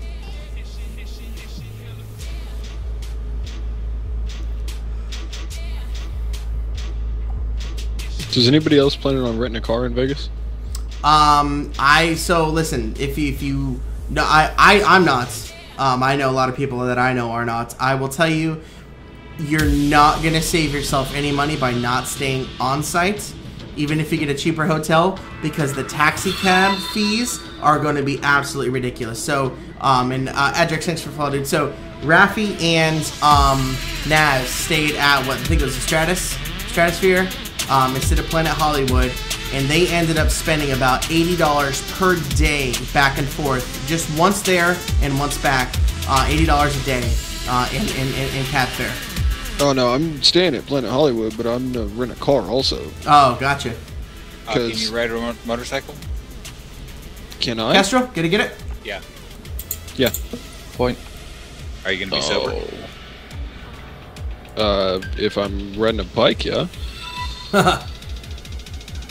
Does anybody else planning on renting a car in Vegas? Um, I so listen. If you, if you no, I I I'm not. Um, I know a lot of people that I know are not. I will tell you, you're not gonna save yourself any money by not staying on site, even if you get a cheaper hotel, because the taxi cab fees are going to be absolutely ridiculous. So, um, and uh, Edric, thanks for following, dude. So, Rafi and um, Naz stayed at what I think it was the Stratus Stratosphere um, instead of Planet Hollywood. And they ended up spending about eighty dollars per day back and forth, just once there and once back, uh, eighty dollars a day uh, in, in, in, in cab fare. Oh no, I'm staying at Planet Hollywood, but I'm gonna rent a car also. Oh, gotcha. Uh, can you ride a mo motorcycle? Can I? Castro, get it, get it? Yeah. Yeah. Point. Are you gonna be sober? Uh, if I'm riding a bike, yeah.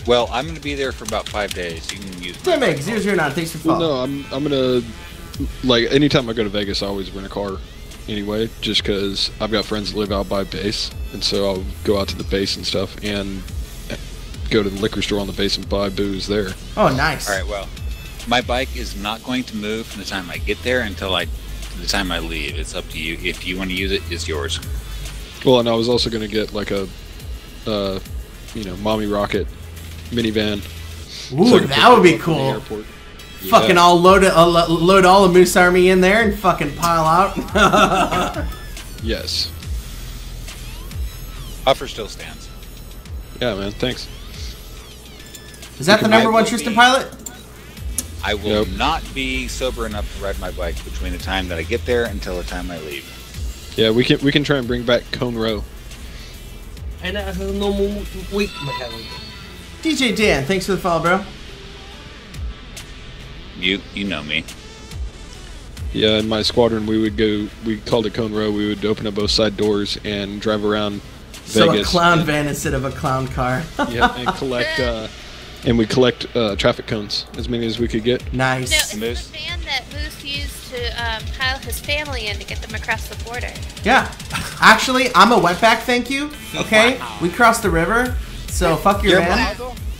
Well, I'm going to be there for about five days. You can use. Tim Egg zero zero nine. Thanks for Well, following. no, I'm I'm gonna like anytime I go to Vegas, I always rent a car. Anyway, just because I've got friends that live out by base, and so I'll go out to the base and stuff, and go to the liquor store on the base and buy booze there. Oh, nice. All right. Well, my bike is not going to move from the time I get there until I, the time I leave. It's up to you. If you want to use it, it's yours. Well, and I was also gonna get like a, uh, you know, Mommy Rocket minivan. Ooh, so I could that pick would it be up from the cool. airport. Fucking Yeah. all load, uh, lo- load all the Moose Army in there and fucking pile out. Yes. Offer still stands. Yeah, man. Thanks. Is that the number I one will Tristan be- pilot? I will Yep. not be sober enough to ride my bike between the time that I get there until the time I leave. Yeah, we can we can try and bring back Cone Row. Ain't that a normal week, McKellen? D J Dan, thanks for the follow, bro. You you know me. Yeah, in my squadron, we would go. We called it Cone Row. We would open up both side doors and drive around So Vegas. a clown van instead of a clown car. Yeah, and collect. Uh, and we collect uh, traffic cones, as many as we could get. Nice. No, it's the van that Moose used to um, pile his family in to get them across the border. Yeah. Actually, I'm a wetback, thank you. Okay? We crossed the river, so fuck your You're van.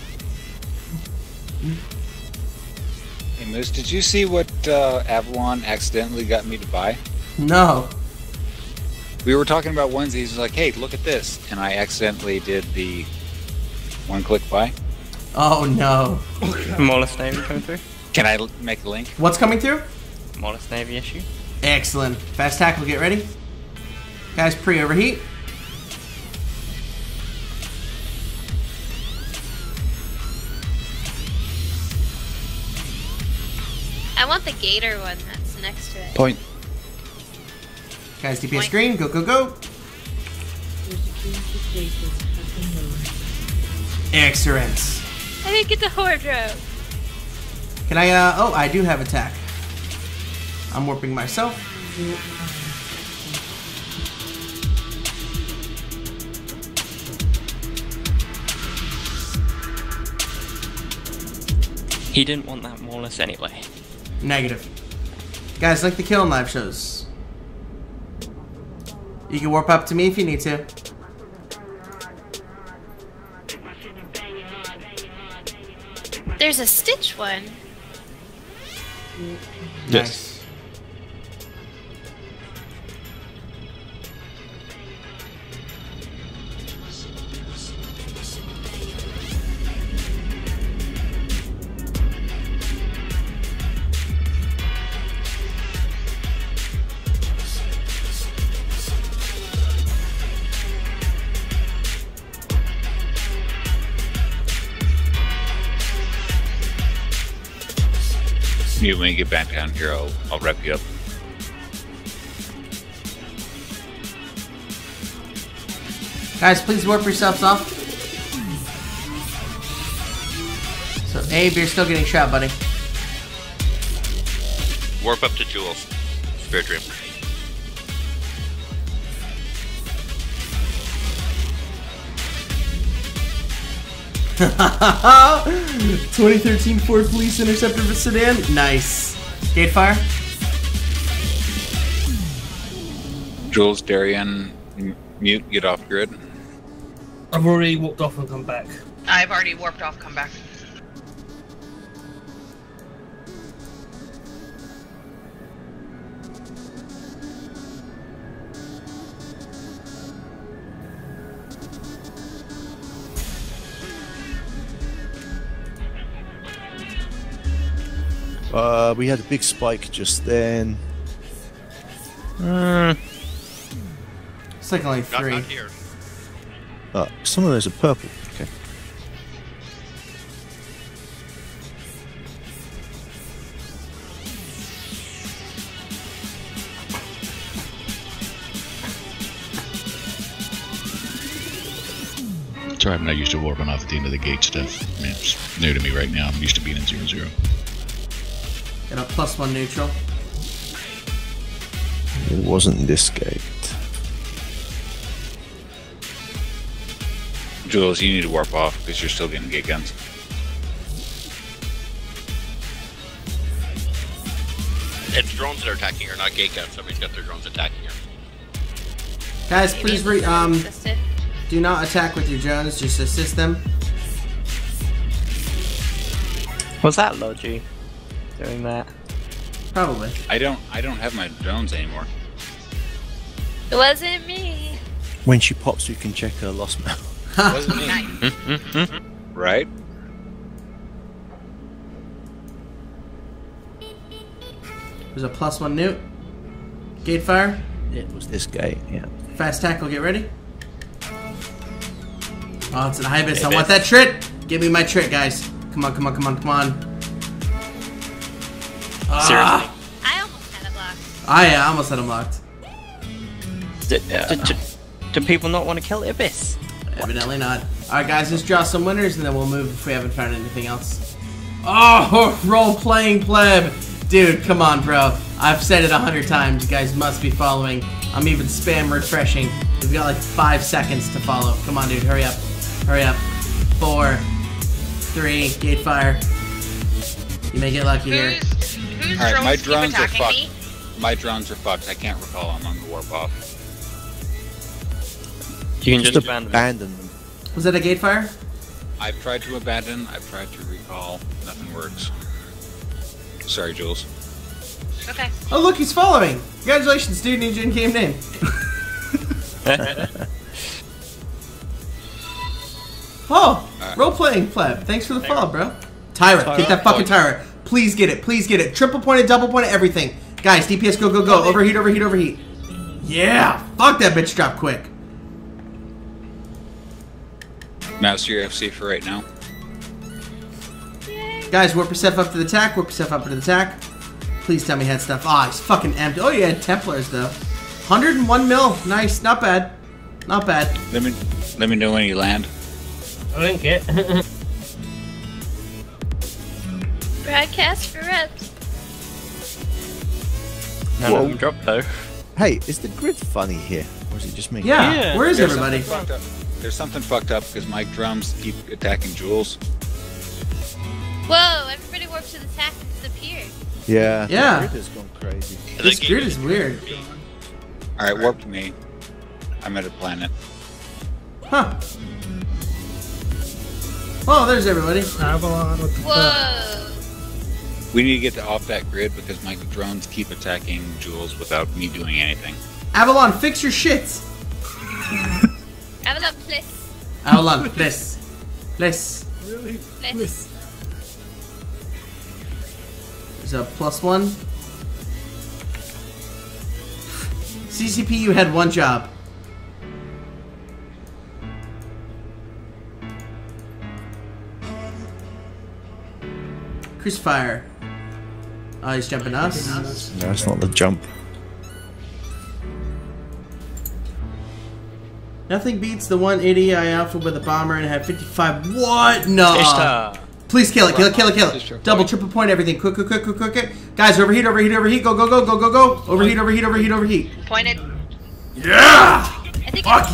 Hey Moose, did you see what uh, Avalon accidentally got me to buy? No. We were talking about onesies. He was like, "Hey, look at this," and I accidentally did the one-click buy. Oh no. Mollusk Navy coming through? Can I l- make a link? What's coming through? Mollusk Navy issue? Excellent. Fast tackle, get ready. Guys, pre-overheat. I want the gator one that's next to it. Point. Guys, D P S screen, go, go, go. Excellent. I didn't get the wardrobe. Can I, uh, oh, I do have attack. I'm warping myself. He didn't want that Mollusk anyway. Negative. Guys, like the Killing live shows. You can warp up to me if you need to. There's a Stitch one. Nice. Mute when you get back down here. I'll I'll rep you up. Guys, please warp yourselves off. So, Abe, you're still getting shot, buddy. Warp up to Jules. Spirit Dream. twenty thirteen Ford Police Interceptor for sedan. Nice. Gatefire. Jules, Darian, m- mute, get off grid. I've already walked off and come back. I've already warped off, come back. Uh, we had a big spike just then. Uh, It's like only Not, three. not here. Uh, some of those are purple. Okay. Sorry, I'm not used to warping off at the end of the gate stuff. I mean, it's new to me right now. I'm used to being in zero zero. Got a plus one neutral. It wasn't this gate. Jules, you need to warp off because you're still getting gate guns. It's drones that are attacking her, not gate guns. Somebody's got their drones attacking her. Guys, please re um, do not attack with your drones. Just assist them. Was that Logi doing that? Probably. I don't. I don't have my drones anymore. It wasn't me. When she pops, we can check her lost mail. Wasn't me. Right? There's a plus one newt. Gate fire. It was this gate, yeah. Fast tackle, get ready. Oh, it's an Ibis. I want that trit. Give me my trit, guys. Come on, come on, come on, come on. Ah. I almost had it locked. Ah, yeah, I almost had him locked. Do, do, do, do people not want to kill the Abyss? Evidently not. Alright, guys, let's draw some winners and then we'll move if we haven't found anything else. Oh, role-playing pleb. Dude, come on, bro. I've said it a hundred times. You guys must be following. I'm even spam refreshing. We've got like five seconds to follow. Come on, dude. Hurry up. Hurry up. Four. Three. Gate fire. You may get lucky here. Who's Alright, my drones drones are keep attacking fucked. me? My drones are fucked. I can't recall. I'm on the warp off. You can just, Just abandon, abandon them. Was that a gate fire? I've tried to abandon. I've tried to recall. Nothing works. Sorry, Jules. Okay. Oh, look, he's following. Congratulations, dude. Need your in-game name. Oh, Right. role-playing pleb. Thanks for the follow, bro. Tyra, Tyra. get that fucking Tyra. Please get it. Please get it. Triple pointed, double pointed, everything. Guys, D P S, go, go, go. Overheat, overheat, overheat. Yeah. Fuck that bitch drop quick. Master your F C for right now. Guys, warp yourself up to the attack. Warp yourself up to the attack. Please tell me he had stuff. Ah, he's fucking empty. Oh, yeah, Templars, though. one hundred one mil. Nice. Not bad. Not bad. Let me let me know when you land. I didn't get. Broadcast for reps. None of them dropped though. Hey, is the grid funny here? Or is it just me? Yeah. Yeah. Where is There's everybody? something fucked up. There's something fucked up because my drums keep attacking Jules. Whoa, everybody warped to the attack and disappeared. Yeah. Yeah. The grid has gone crazy. This grid is weird. Alright, warp to me. I'm at a planet. Huh. Oh, there's everybody. Avalon with the Whoa. We need to get to off that grid because my drones keep attacking Jules without me doing anything. Avalon, fix your shit. Avalon, please. Avalon, please. Please. Really? Please. There's a plus one. C C P, you had one job. Crucifire. Oh, he's jumping us. No, it's not the jump. Nothing beats the one eighty I alpha with a bomber and had fifty-five. What? No. Ishtar. Please kill it, kill it, kill it, kill it. Double, triple point, everything. Quick, quick, quick, quick, quick, quick. Guys, overheat, overheat, overheat. Go, go, go, go, go, go. Overheat, overheat, overheat, overheat. Pointed. Yeah! I think Fuck.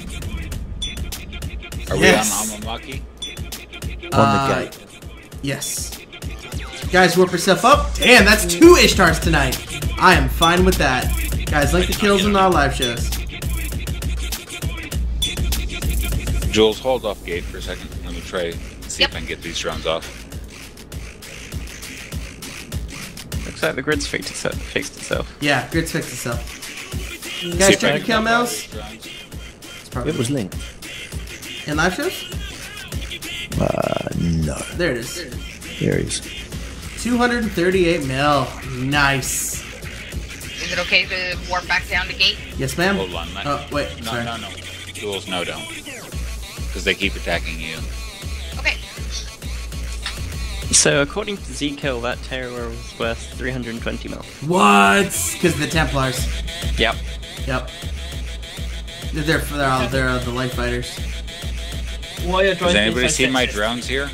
Are Yes. we on Amamaki? On Uh, the gate. Yes. Guys, warp yourself up. Damn, that's two Ishtars tonight. I am fine with that. Guys, like the kills in our live shows. Jules, hold off gate for a second. Let me try see Yep. if I can get these drones off. Looks like the grid's fixed itself. Fixed itself. Yeah, grid's fixed itself. See Guys, if I check your can kill get all mails. these drones. It's probably It was linked. in live shows? Uh, no. There it is. There he is. two hundred thirty-eight mil. Nice. Is it okay to warp back down to gate? Yes, ma'am. Hold on. Oh, wait. No, Sorry. no, no. Jules, no, don't. Because they keep attacking you. Okay. So according to Zkill, that terror was worth three hundred twenty mil. What? Because of the Templars. Yep. Yep. They're they're all they're all the light fighters. Why are you trying Has to anybody inside seen my Texas? drones here?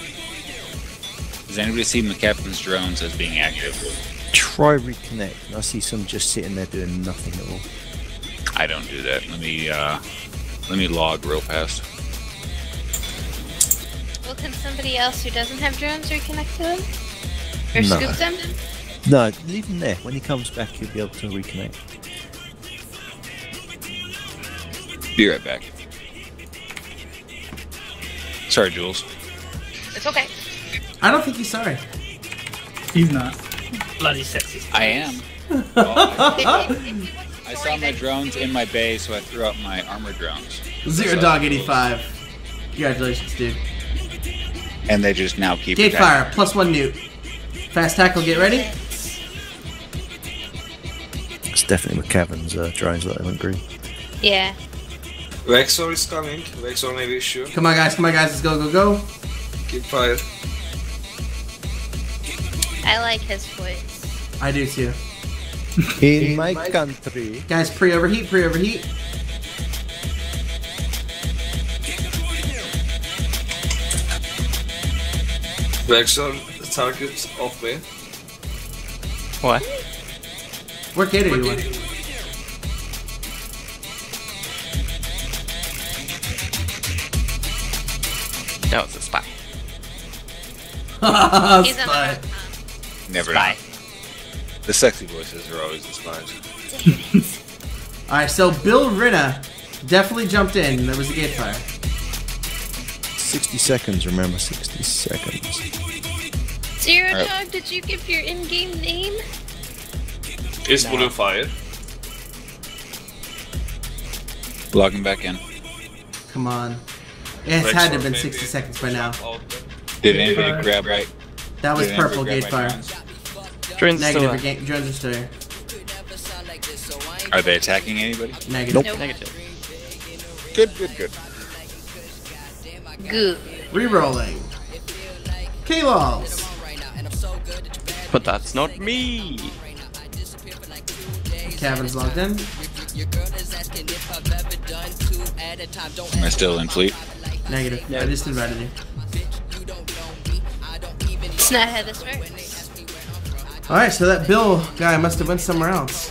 Has anybody seen the captain's drones as being active? Try reconnect. And I see some just sitting there doing nothing at all. I don't do that. Let me uh, let me log real fast. Well, can somebody else who doesn't have drones reconnect to them? Or No. scoop them? No, leave him there. When he comes back, he'll be able to reconnect. Be right back. Sorry, Jules. It's okay. I don't think he's sorry. He's not. Bloody sexist. I am. Well, I, I saw my drones in my base, so I threw out my armored drones. Zero So- Dog eighty-five. Congratulations, dude. And they just now keep Gate attacking. fire, plus one newt. Fast tackle, get ready. It's definitely McCavin's uh, drones that I went green. Yeah. Vexor is coming. Vexor maybe issue. Come on, guys, come on, guys, let's go, go, go. Keep fire. I like his voice. I do too. In my country. Guys, pre-overheat, pre-overheat. Vexor, the target's off me. What? What gate are you in? That was a spy. Spy. Never Spy. know. The sexy voices are always the spies. Alright, so Bill Rinna definitely jumped in. There was a gate fire. sixty seconds, remember, sixty seconds. Zero Alright. Dog, did you give your in-game name? Is blue fire? Logging back in. Come on. It's had to have been sixty seconds by now. Did anybody grab right? That was Did anybody purple grab gate my fire. drones? Drones still Negative, there. ga- drones are still here. Are they attacking anybody? Negative. Nope. Negative. Good, good, good. Good. Rerolling. K-Lols. But that's not me. Cavin's logged in. Am I still in fleet? Negative. I just invited you. It's not how this works. Alright, so that Bill guy must have went somewhere else.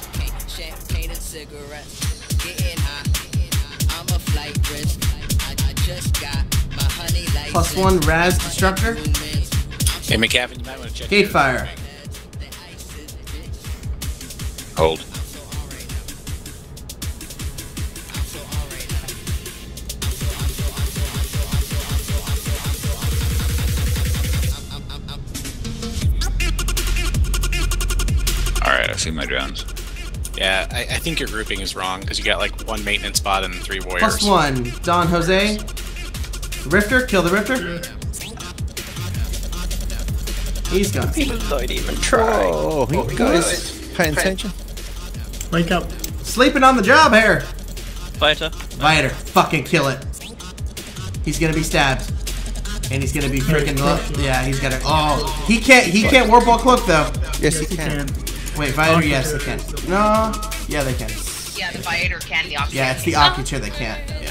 Plus one Raz Destructor. Hey, McCavin, you might want to check. Gate fire. Hold. Alright, I see my drones. Yeah, I, I think your grouping is wrong because you got like one maintenance bot and three warriors. Plus one. Don Jose. Rifter. Kill the Rifter. He's gone. Don't even try. Oh, you guys paying attention? Wake up. Sleeping on the job here. Fighter. Viter. Fucking kill it. He's gonna be stabbed. And he's gonna be freaking low. Yeah, he's gonna. Oh, he can't. He can't warp all cloak though. Yes, he can. Wait, Viter. Yes, they can. No. Yeah, they can. Yeah, the Viator can, the Octane. Yeah, it's the Occuture they can't. Yeah.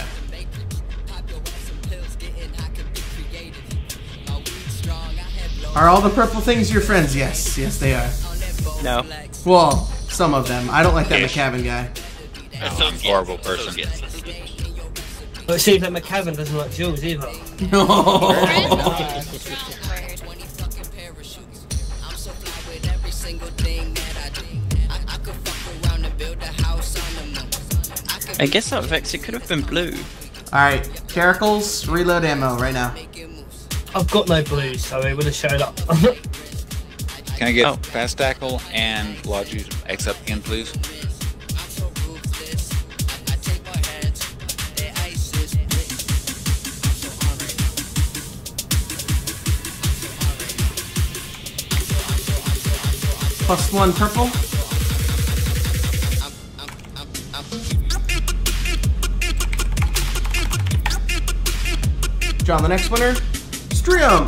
Are all the purple things your friends? Yes, yes they are. No. Well, some of them. I don't like that McCavin guy. Oh, I'm a horrible person. But it seems like McCavin doesn't like Jules either. I guess that Vex, it could have been blue. Alright, Caracals, reload ammo right now. I've got no blues, so it would have showed up. Can I get fast tackle and Logi X up again, please? Plus one purple. Draw the next winner. Strium.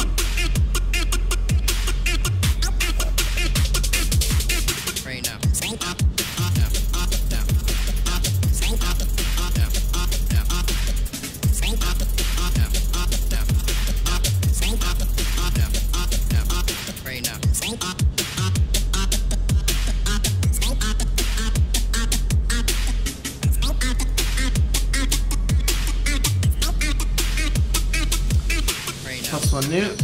Plus one, Newt.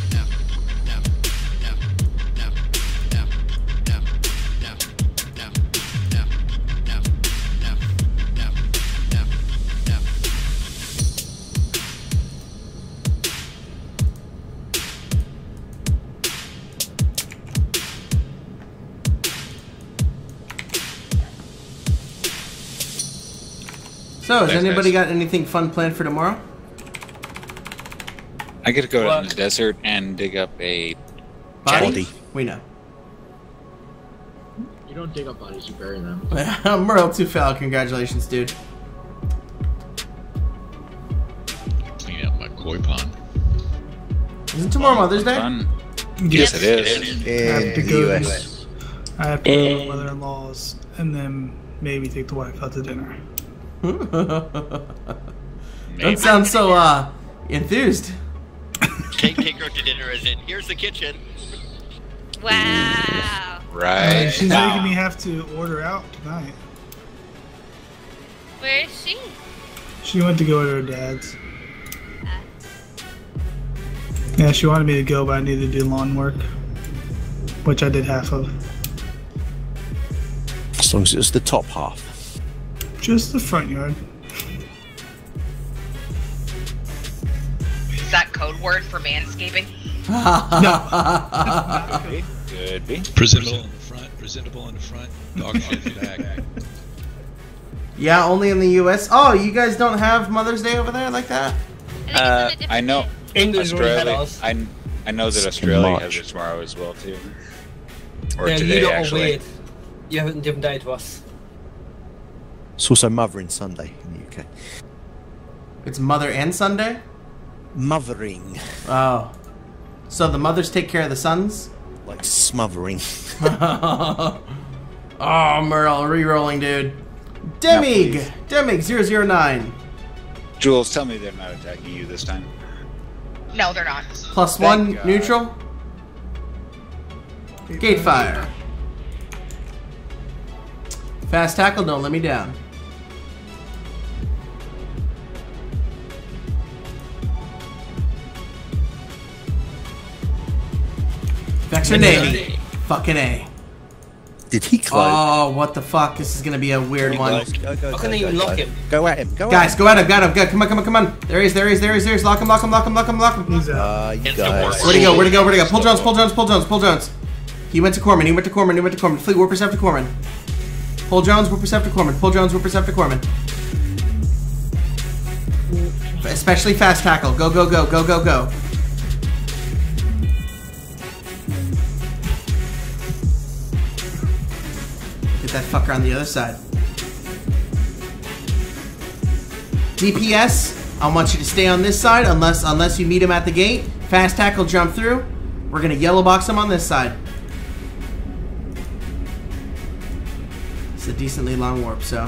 So, has Thanks, anybody guys. got anything fun planned for tomorrow? I get to go What? out in the desert and dig up a Body? We know. You don't dig up bodies, you bury them. Merle Tufel, congratulations, dude. Clean up my koi pond. Isn't tomorrow Mother's Day? Yes, it is. I have to In go. the U S. I have to go to my mother-in-law's and then maybe take the wife out to dinner. Don't sound so uh enthused. Take, take her to dinner as in, here's the kitchen. Wow. Uh, she's making me have to order out tonight. Where is she? She went to go to her dad's. Yeah, she wanted me to go, but I needed to do lawn work, which I did half of. As long as it's the top half. Just the front yard. Is that code word for manscaping? Could be. Presentable in the front, presentable in the front, dog shit in the back. Yeah, only in the U S. Oh, you guys don't have Mother's Day over there like that? Uh, I know England's already had Australia. ours. I, I know that Australia has it tomorrow as well too. Or yeah, today you lot are actually. weird. You haven't given day to us. It's also Mothering Sunday in the U K. It's Mother and Sunday? Mothering. Oh. So the mothers take care of the sons? Like smothering. Oh, Merle, re-rolling, dude. Demig! Demig zero zero nine. Jules, tell me they're not attacking you this time. No, they're not. Plus Thank one, God. neutral. Gate fire. Fast tackle, don't let me down. Vexor Navy. Fucking A. Did he close? Oh, what the fuck? This is gonna be a weird one. Go, go, I couldn't even lock him. Go at him. Go Guys, at go at him, got him, go, come on, come on, come on. There he is, there he is, there he is, there he is. Lock him, lock him, lock him, lock him, lock him, lock him. He's out. him. Uh, you guys. Where'd he go, where'd he go, where'd he go? Pull Jones, pull Jones, pull Jones, pull Jones. He went to Corman, he went to Corman, he went to Corman. Fleet, Warp Perceptor Corman. Pull Jones, Warp Perceptor Corman. Pull Jones, Warp Perceptor Corman. Especially fast tackle. Go, go, go, go, go, go. Get that fucker on the other side. D P S, I want you to stay on this side unless unless you meet him at the gate. Fast tackle, jump through. We're gonna yellow box him on this side. It's a decently long warp, so.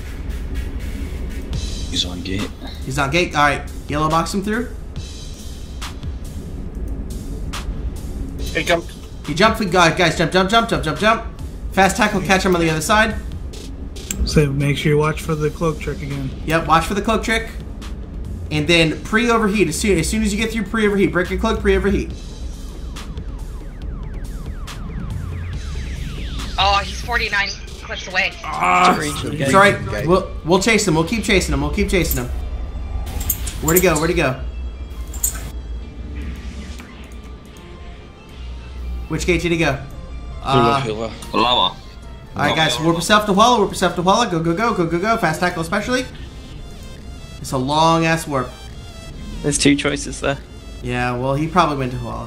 He's on gate. He's on gate. All right, yellow box him through. He jumped. He jumped. We got guys. Jump, jump, jump, jump, jump, jump. Fast tackle, catch him on the other side. So make sure you watch for the cloak trick again. Yep, watch for the cloak trick. And then pre-overheat. As soon, as soon as you get through pre-overheat, break your cloak, pre-overheat. Oh, he's forty-nine clips away. Ah, it's alright. We'll, we'll chase him. We'll keep chasing him. We'll keep chasing him. Where'd he go? Where'd he go? Which gate did he go? Uh, Lava. Alright guys, warp yourself to Walla, warp yourself to Walla, go, go, go, go, go, go, fast tackle especially. It's a long ass warp. There's two choices there. Yeah, well he probably went to Walla.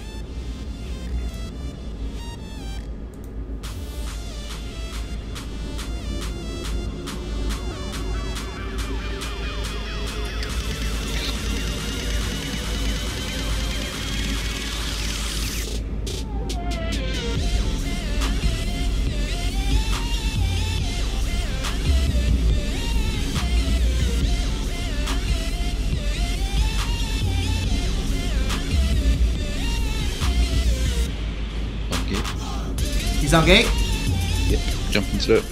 On gate. He's on gate? Yep. Jump into it.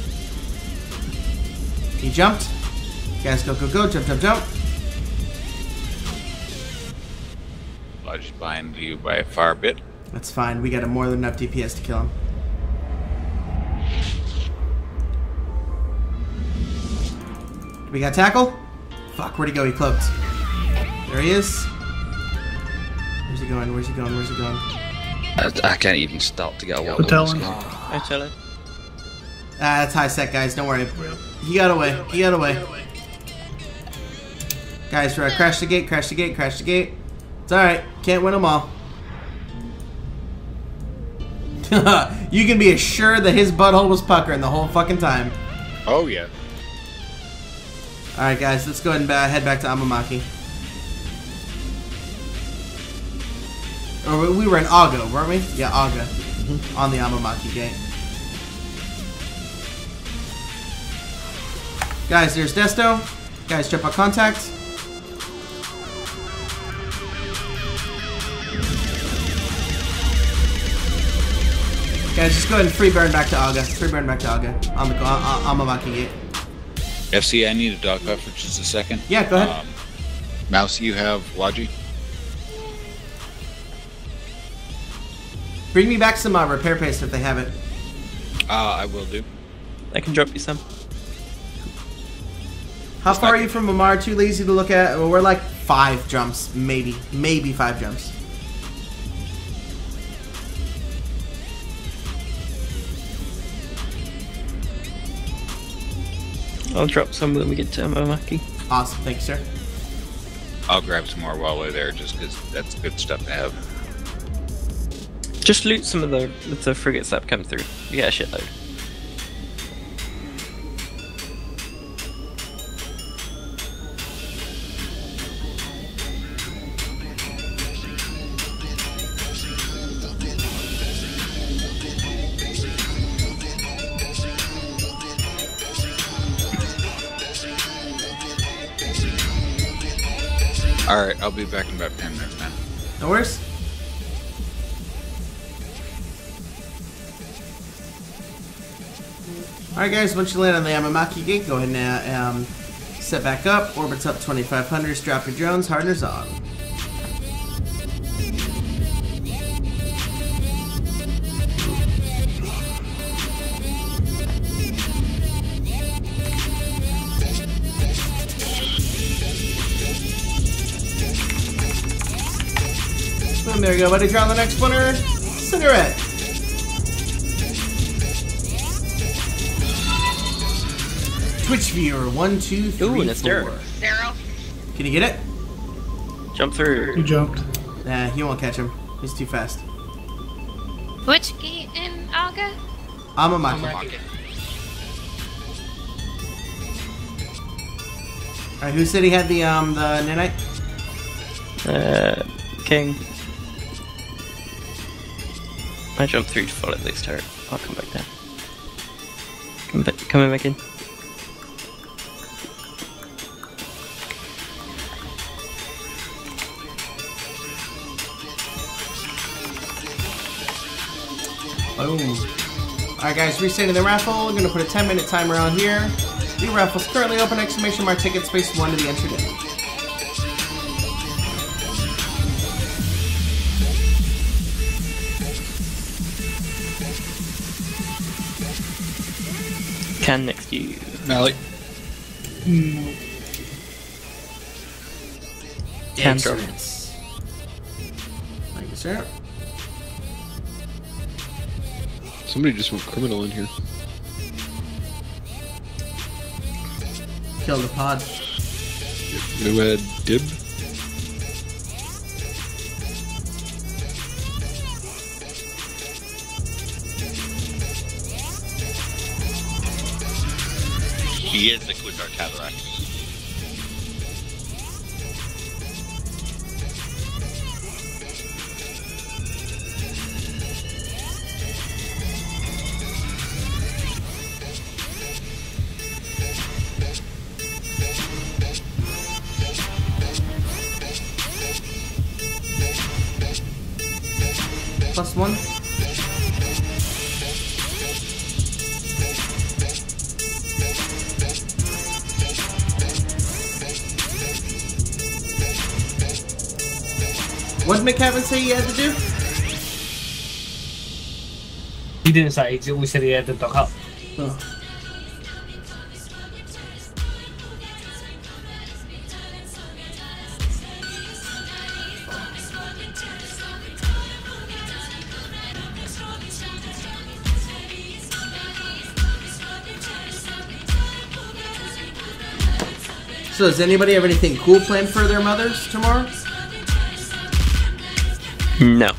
He jumped. Guys, go, go, go, jump, jump, jump. Lodged behind you by a far bit. That's fine. We got a more than enough D P S to kill him. We got tackle? Fuck, where'd he go? He cloaked. There he is. Where's he going? Where's he going? Where's he going? I, I can't even start to get a wobble. I tell it. Ah, that's high set, guys. Don't worry. He got away. He got away. Guys, uh, crash the gate, crash the gate, crash the gate. It's alright. Can't win them all. You can be assured that his butthole was puckering the whole fucking time. Oh, yeah. Alright, guys. Let's go ahead and uh, head back to Amamaki. Or we were in Ago, weren't we? Yeah, Aga. Mm-hmm. On the Amamaki gate. Guys, there's Desto. Guys, jump on contact. Guys, just go ahead and free burn back to Aga. Free burn back to Aga on the uh, Amamaki gate. F C, I need a dog buff for just a second. Yeah, go ahead. Um, Mouse, you have Waji? Bring me back some uh, repair paste if they have it. Uh, I will do. I can drop you some. How far are you from Amar? Too lazy to look at? Well, we're like five jumps, maybe. Maybe five jumps. I'll drop some when we get to Amamaki. Awesome, thank you, sir. I'll grab some more while we're there, just because that's good stuff to have. Just loot some of the the frigates that come through. You get a shitload. Alright, I'll be back in about ten minutes, man. No worries. Alright guys, once you land on the Amamaki gate, go ahead and uh, um, set back up, orbits up twenty-five hundred, strap your drones, hardeners on. Boom, there you go, buddy. Draw the next splinter. Cigarette. Twitch viewer, one, two, three, Ooh, let's four. Zero. Can you get it? Jump through. You jumped. Nah, you won't catch him. He's too fast. Which gate in Aga? Amamaki. Alright, who said he had the um the nanite? Uh, King. I jumped through to follow this turret. I'll come back down. Come back, coming back in. Boom. Alright guys, restarting the raffle. We're gonna put a ten minute timer on here. The raffle's currently open, exclamation mark ticket space one to be entered in. Can next to you. Mally. Mm. Can. Excellent. Thank you, sir. Somebody just went criminal in here. Kill the pod. Muad Dib. He is the Quasar Cataract. Plus one. What what did McCavin say he had to do? He didn't say. He always said he had to dock up. Oh. So does anybody have anything cool planned for their mothers tomorrow? No.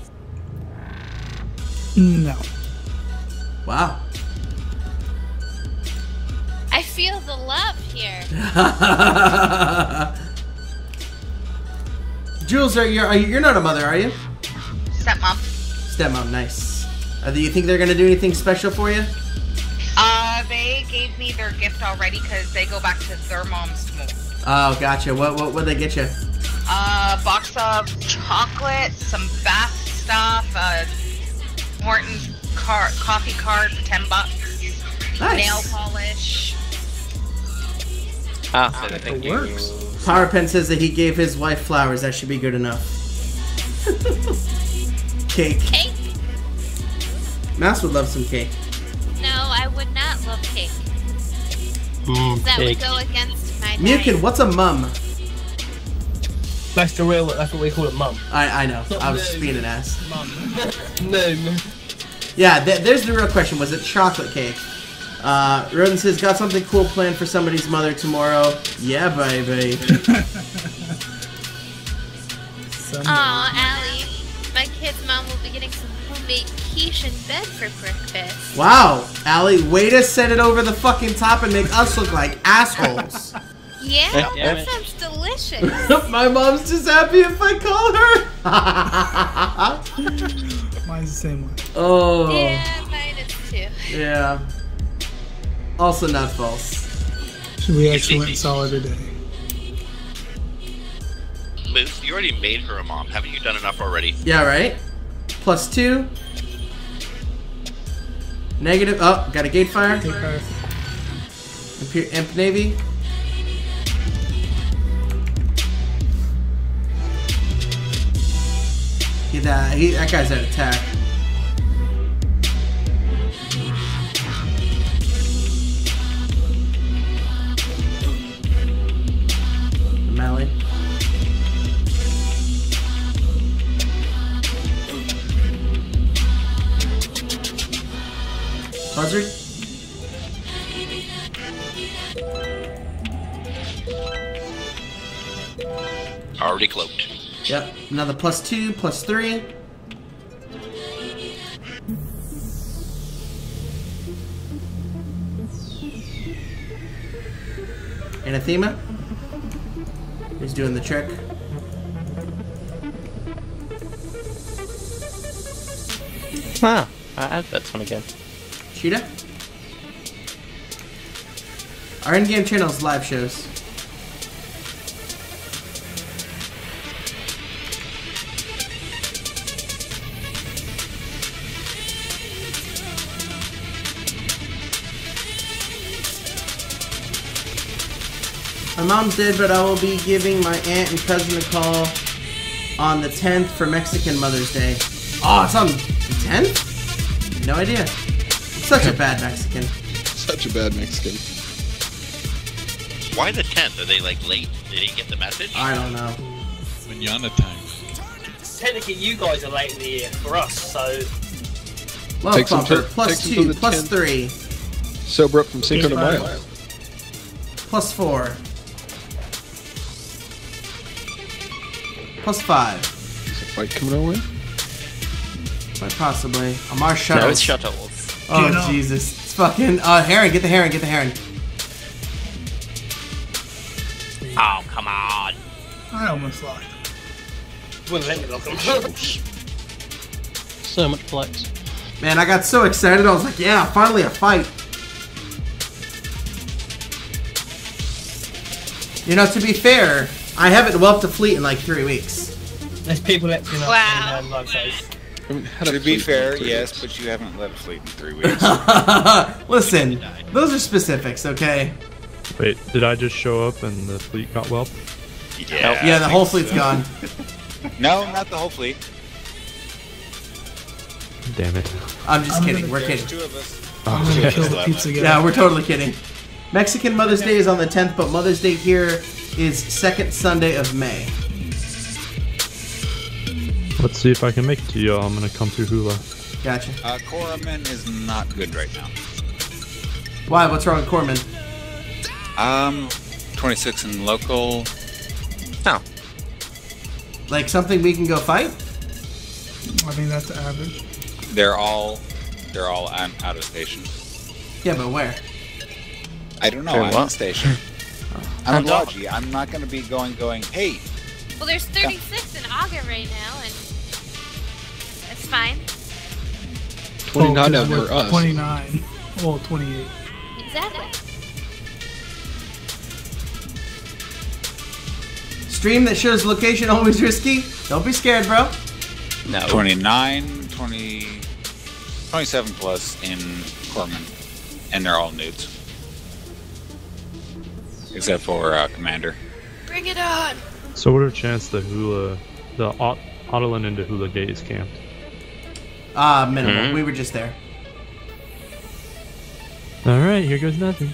No. Wow. I feel the love here. Jules, are you, are you, you're not a mother, are you? Stepmom. Stepmom, nice. Uh, do you think they're gonna do anything special for you? Uh, they gave me their gift already because they go back to their mom's tomorrow. Oh, gotcha. What what would they get you? Uh, box of chocolate, some bath stuff, uh, Morton's car coffee card for ten bucks. Nice. Nail polish. Ah, so that It works. Power Pen says that he gave his wife flowers. That should be good enough. Cake. Cake? Mouse would love some cake. No, I would not love cake. Mm, that cake. would go against my Mukin, diet. what's a mum? That's the real. That's what we call it, mum. I I know. I was just being an ass. No. Yeah, th there's the real question. Was it chocolate cake? Uh, Rodin says, got something cool planned for somebody's mother tomorrow. Yeah, baby. Aw, Allie. My kid's mom will be getting some homemade quiche in bed for breakfast. Wow, Allie, way to set it over the fucking top and make us look like assholes. Yeah, Yeah, that sounds delicious. My mom's just happy if I call her. Mine's the same one. Oh. Yeah, mine is too. Yeah. Also not false. Should we actually went solid today? Moose, you already made her a mom. Haven't you done enough already? Yeah, right? Plus two. Negative. Oh, got a gate fire. Gate fire. Imp, Imp Navy. He, that, he, that guy's at attack. Melee. Buzzard. Already cloaked. Yep. Another plus two, plus three. Anathema. He's doing the trick. Ah, I had that one again. Cheetah. Our in-game channel's live shows. My mom's dead, but I will be giving my aunt and cousin a call on the tenth for Mexican Mother's Day. Oh, it's on the tenth? No idea. Such a bad Mexican. Such a bad Mexican. Why the tenth? Are they like late? They didn't get the message? I don't know. Manana time. Technically, you guys are late in the year for us, so. Love Takes them Bumper, to- plus takes them two, to the plus tenth. three, Sober up from Cinco de Five. Mayo. plus four, plus five. Is a fight coming our way? Quite possibly. Amar Shuttles. No, it's Shuttles. Oh, Get up. Jesus. It's fucking. Uh, Heron, get the Heron, get the Heron. Oh, come on. I almost locked. Wouldn't let me lock them. So much flex. Man, I got so excited. I was like, yeah, finally a fight. You know, to be fair, I haven't whelped a fleet in like three weeks. There's people acting up Wow. in um, live shows. I mean, how To to be please fair, not three yes, weeks. but you haven't led a fleet in three weeks. Listen, those are specifics, okay? Wait, did I just show up and the fleet got whelped? Yeah. Yeah, the I whole think fleet's so. gone. No, not the whole fleet. Damn it. I'm just I'm kidding. gonna- We're There's kidding. two of us. I'm gonna kill the pizza guy. Yeah, we're totally kidding. Mexican Mother's Day is on the tenth, but Mother's Day here is second Sunday of May. Let's see if I can make it to y'all. I'm gonna come through Hula. Gotcha. Uh, Corman is not good right now. Why? What's wrong with Corman? Um, twenty-six in local. Oh. Like something we can go fight? I mean, that's average. They're all, they're all out out of station. Yeah, but where? I don't know. They're I'm what? on station. I'm Logi. I'm not going to be going, going, hey. Well, there's thirty-six in Aga right now, and that's fine. twenty-nine Oh, of them are us. twenty-nine. Well, twenty-eight. Exactly. Stream that shows location always risky? Don't be scared, bro. No. twenty-nine, twenty, twenty-seven plus in Corman. And they're all nudes. Except for uh, Commander. Bring it on. So what are the chances the Hula, the Ot Ottolan into Hula Gate is camped? Ah, uh, minimal. Mhm. We were just there. Alright, here goes nothing.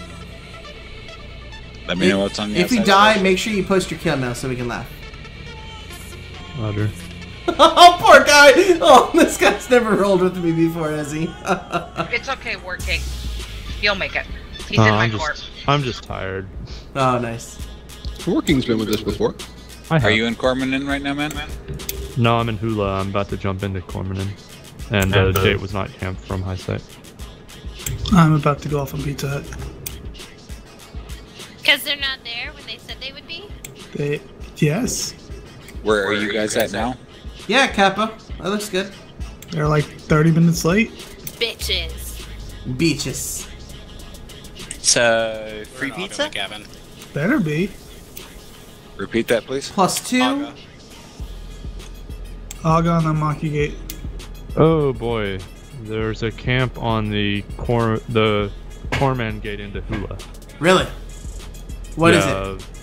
Let me know what's on the If you outside die, station. make sure you post your kill mail so we can laugh. Roger. Oh, poor guy! Oh, this guy's never rolled with me before, has he? It's okay, Working. You'll make it. He's Uh, in my I'm corp. just, I'm just tired. Oh, nice. Working's been with us before. I have. Are you in Corman right now, man? No, I'm in Hula. I'm about to jump into Cormanin. And uh, Jade was not camped from High Sight. I'm about to go off on Pizza Hut. Because they're not there when they said they would be? They, yes. Where are you guys at now? Yeah, Kappa. That looks good. They're like thirty minutes late. Bitches. Beaches. So, free We're in pizza? Auto McGavin. Better be. Repeat that, please. Plus two. Aga. Aga on the Maki Gate. Oh boy, there's a camp on the Cor the Corman Gate into Hula. Really? What is yeah, it?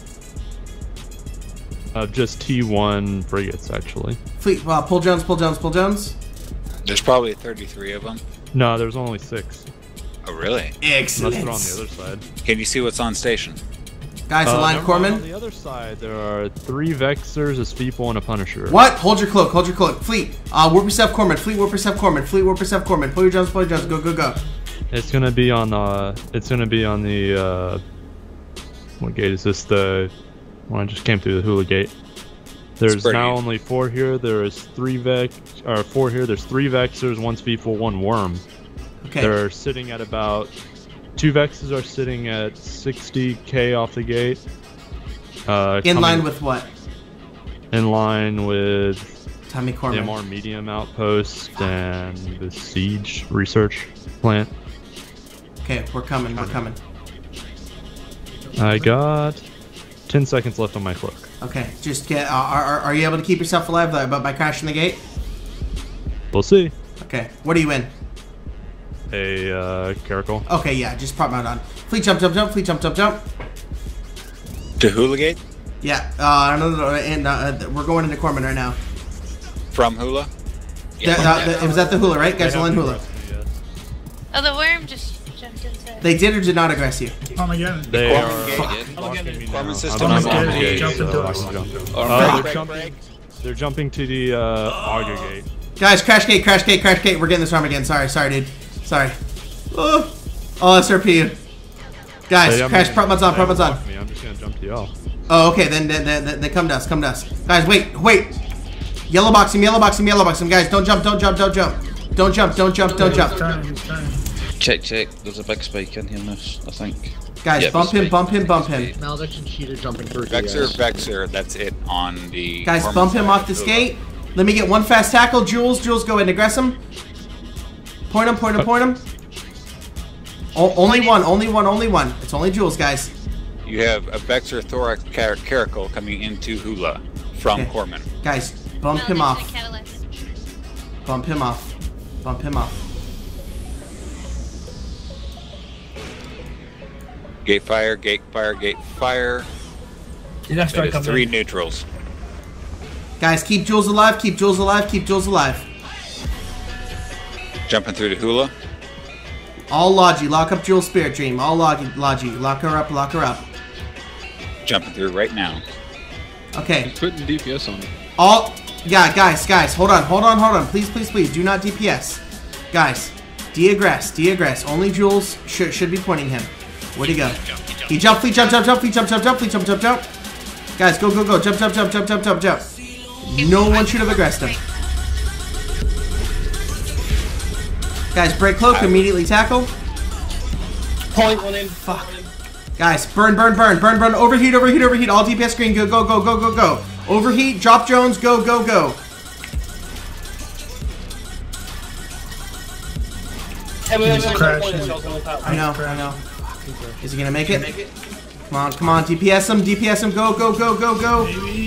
Uh, just T one frigates, actually. Fleet. Well, pull Jones, pull Jones, pull Jones. There's probably thirty-three of them. No, there's only six. Oh, really? Excellent. Unless they're on the other side. Can you see what's on station? Guys, Uh, align never mind, Corman. On the other side, there are three Vexers, a Speeple, and a Punisher. What? Hold your cloak, hold your cloak. Fleet. Uh, warp yourself, Corman. Fleet, warp yourself, Corman. Fleet, warp yourself, Corman. Pull your Jones, pull your Jones. Go, go, go. It's gonna be on the. It's gonna be on the. Uh, what gate is this? The one I just came through the Hula Gate. There's pretty- now only four here. There's three Vex, or four here. There's three Vexers, one Speeple, one Worm. Okay. They're sitting at about. Two Vexes are sitting at sixty K off the gate. Uh, In coming- line with what? In line with Tommy the Corman. M R Medium Outpost and the Siege Research Plant. Okay, we're coming, we're coming. I got ten seconds left on my cloak. Okay, just get. Uh, are, are are you able to keep yourself alive though, but by crashing the gate? We'll see. Okay, what are you in? A uh, Caracal. Okay, yeah, just prop mount on. Fleet jump, jump, jump. Fleet jump, jump, jump. To Hula Gate? Yeah. Uh, no, no, no, and uh, we're going into Corman right now. From Hula? Yeah, uh, the, it was at the Hula, right? Guys, align Hula. Oh, the worm just jumped into. They did or did not aggress you? Oh my god. They Corman are Gate. blocking me now. Corman I'm system on is the on gate, Jump so into I us. can jump. Oh, Uh, break, they're jumping. They're jumping to the uh, Auger Gate. Guys, crash gate, crash gate, crash gate. We're getting this arm again. Sorry, sorry, dude. Sorry. Oh, oh S R P. Guys, Hey, I'm crash gonna- prop mounts on, they prop mounts on. blocked me. I'm just gonna jump to y'all. Oh, okay, then, then, then, then come to us, come to us. Guys, wait, wait. Yellow box him, yellow box him, yellow box him. Guys, don't jump, don't jump, don't jump. Don't jump, don't jump, don't jump. Check, check. There's a big spike in here, Moose, I think. Guys, Yep, bump him, spike. bump him, bump him. Malediction cheater jumping through. Vexer, Vexer, that's it on the... Guys, Corman bump him side off of this Hula. gate. Let me get one fast tackle. Jules, Jules, go ahead and aggress him. Point him, point him, point him. O only one, only one, only one. It's only Jules, guys. You have a Vexer Thorax car Caracal coming into Hula from Okay. Corman. Guys, bump him off. Catalyst. Bump him off. Bump him off. Gate fire, gate fire, gate fire. Did that strike That is up three there? neutrals. Guys, keep Jules alive, keep Jules alive, keep Jules alive. Jumping through to Hula. All Logi, lock up Jules Spirit Dream. All Logi, Logi, lock her up, lock her up. Jumping through right now. Okay. Putting D P S on it. All, yeah, guys, guys, hold on, hold on, hold on. Please, please, please, do not D P S. Guys, de-aggress, de-aggress. Only Jules should, should be pointing him. Where'd he go? He jumped, fleet, jump, jump, jump, fleet, jump, jump, jump, fleet, jump, jump, jump. Guys, go, go, go, jump, jump, jump, jump, jump, jump, jump. No one should have aggressed him. Guys, break cloak, immediately tackle. Point on him. Fuck. Guys, burn, burn, burn, burn, burn. Overheat, overheat, overheat. All D P S screen. Go, go, go, go, go, go. Overheat. Drop Jones. Go, go, go. I know, I know. Is he gonna make it? Come on, come on. D P S him. D P S him. Go, go, go, go, go.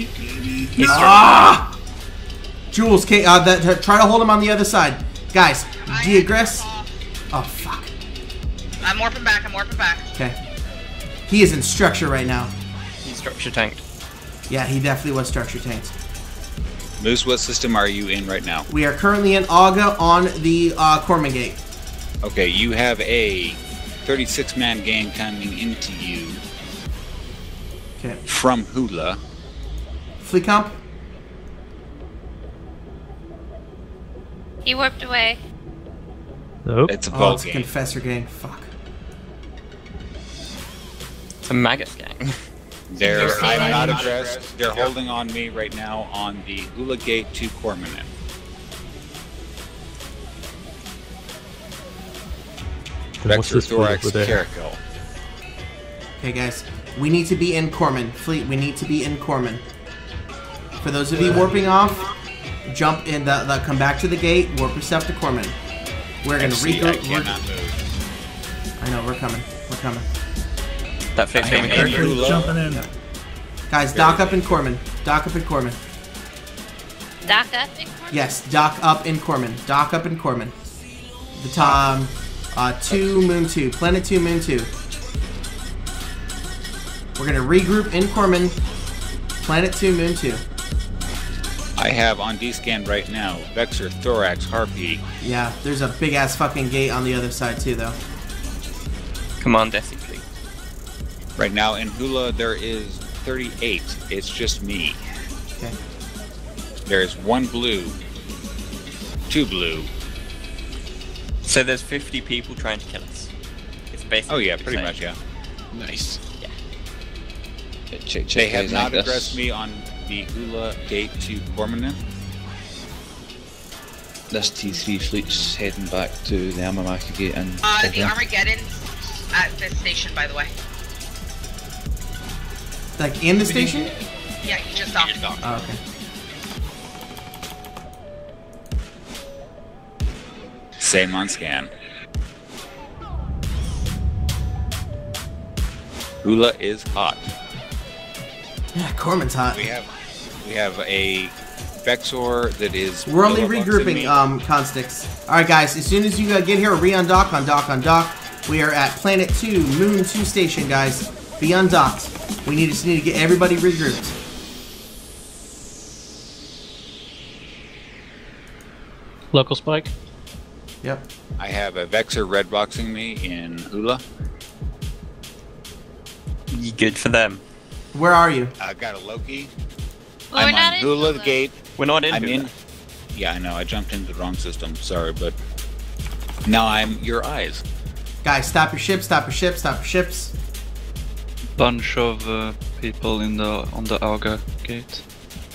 Ah! Jules, K, uh, that, try to hold him on the other side. Guys, de-aggress. Oh, fuck. I'm warping back, I'm warping back. Okay. He is in structure right now. He's structure tanked. Yeah, he definitely was structure tanked. Moose, what system are you in right now? We are currently in Auga on the uh, Corman Gate. Okay, you have a thirty-six man gang coming into you. Okay. From Hula. Fleet comp? He warped away. Nope. It's a oh, ball it's a game. Confessor gang. Fuck. It's a maggot gang. They're I'm not addressed. They're holding on me right now on the Hula Gate to Cormanet. Vector Thorax Caracal. Okay, guys. We need to be in Corman. Fleet, we need to be in Corman. For those of you warping off, jump in the, the come back to the gate, warp yourself to Corman. We're gonna regroup. I cannot move. I know, we're coming. We're coming. That fits me here. Jumping in. Yeah. Guys, dock up in Corman. Dock up in Corman. Dock up in Corman? Yes, dock up in Corman. Dock up in Corman. The top, uh, two, Moon two. Planet two, Moon two. We're gonna regroup in Corman. Planet two, Moon two. I have on D-scan right now Vexor Thorax Harpy. Yeah, there's a big ass fucking gate on the other side too, though. Come on, Desi, please. Right now in Hula there is thirty-eight. It's just me. Okay. There's one blue, two blue. So there's fifty people trying to kill us. It's basically. Oh yeah, pretty much, yeah. Nice. Yeah. Check, check, They have guys, not like addressed this. me on the Hula Gate to Cormanet. This T three fleet's heading back to the Amamaka Gate and. Uh, the Armageddon at this station, by the way. Like in the station? Yeah, he just docked. Oh, okay. Same on scan. Hula is hot. Yeah, Corman's hot. We have we have a Vexor that is. We're only Hula regrouping, me. um, Constix. Alright, guys, as soon as you uh, get here, re-undock, undock, undock. We are at Planet two, Moon two station, guys. Be undocked. We need, just need to get everybody regrouped. Local spike? Yep. I have a Vexor red boxing me in Hula. You good for them? Where are you? I got a Loki. Well, I'm we're not on in Hula Hula. Gate. We're not in I'm Hula. in. Yeah, I know. I jumped into the wrong system. Sorry, but now I'm your eyes. Guys, stop your ships, stop your ships, stop your ships. Bunch of uh, people in the on the Auga Gate.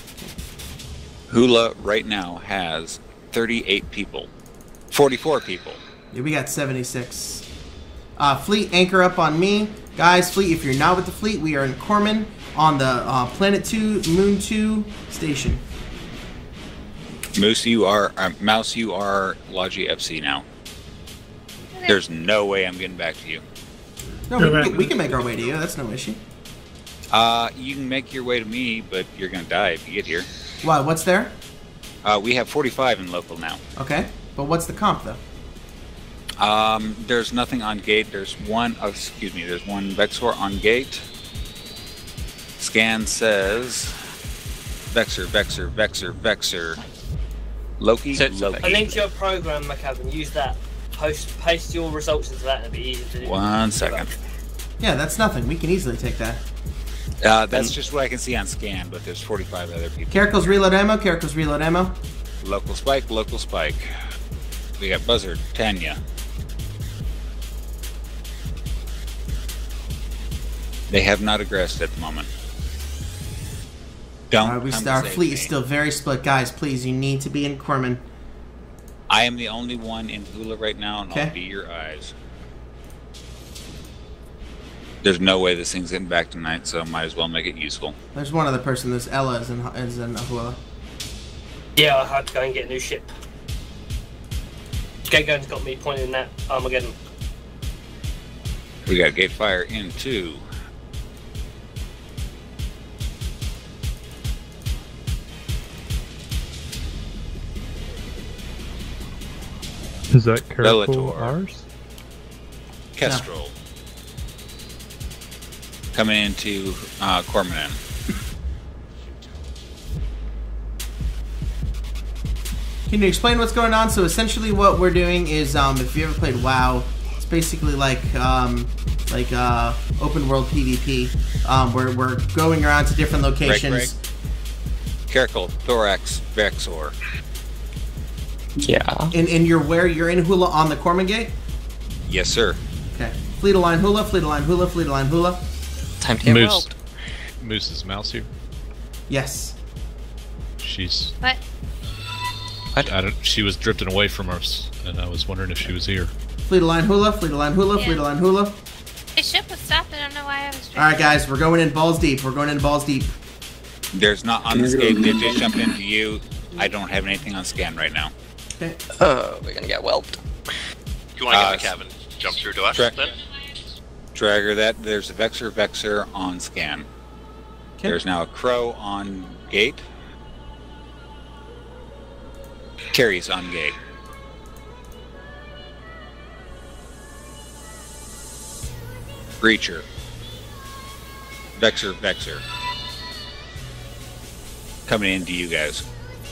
Hula right now has thirty-eight people. forty-four people. Yeah, we got seventy-six. Uh, fleet, anchor up on me. Guys, fleet, if you're not with the fleet, we are in Corman on the uh, Planet two, Moon two station. Moose, you are uh, Mouse. You are Logi F C now. There's no way I'm getting back to you. No, we, we, can, we can make our way to you. That's no issue. Uh, you can make your way to me, but you're gonna die if you get here. What? What's there? Uh, we have forty-five in local now. Okay, but what's the comp though? Um, there's nothing on gate. There's one. Oh, excuse me. There's one Vexor on gate. Scan says Vexer, Vexer, Vexer, Vexer. Loki, Loki. A link to your program, McAvan. Use that. Post, paste your results into that, and it'll be easy to do. One second. Yeah, that's nothing. We can easily take that. Uh, that's just what I can see on scan, but there's forty-five other people. Caracal's reload ammo. Caracal's reload ammo. Local spike, local spike. We got Buzzard, Tanya. They have not aggressed at the moment. Don't. Uh, we come our to save fleet me. is still very split, guys. Please, you need to be in Corman. I am the only one in Hula right now, and Okay. I'll be your eyes. There's no way this thing's getting back tonight, so might as well make it useful. There's one other person. There's Ella is in is in Ahula. Yeah, I had to go and get a new ship. Gategun's got me pointing that Armageddon. We got gate fire in two. Is that Caracol Bellator. ours? Kestrel. Coming into uh, Cormanan. Can you explain what's going on? So essentially, what we're doing is, um, if you ever played WoW, it's basically like um, like uh, open world PvP. Um, where we're going around to different locations. Right, right. Caracol, Thorax, Vexor. Yeah. And and you're where you're in Hula on the Corman Gate. Yes, sir. Okay. Fleet of line Hula. Fleet of line Hula. Fleet of line Hula. Time to get Moose. rolled. Moose's mouse here. Yes. She's. What? What? I don't. She was drifting away from us, and I was wondering if she was here. Fleet of line Hula. Fleet of line Hula. Yeah. Fleet of line Hula. My ship was stopped. I don't know why I was. All right, guys, we're going in balls deep. We're going in balls deep. There's not on this gate. They just jumped into you. I don't have anything on scan right now. Okay. Oh, we're gonna get whelped. You want to Uh, get the cabin? Jump through to us Tra- then? Dragger that. There's a Vexer, Vexer on scan. Okay. There's now a Crow on gate. Carrie's on gate. Breacher. Vexer, Vexer. Coming into you guys.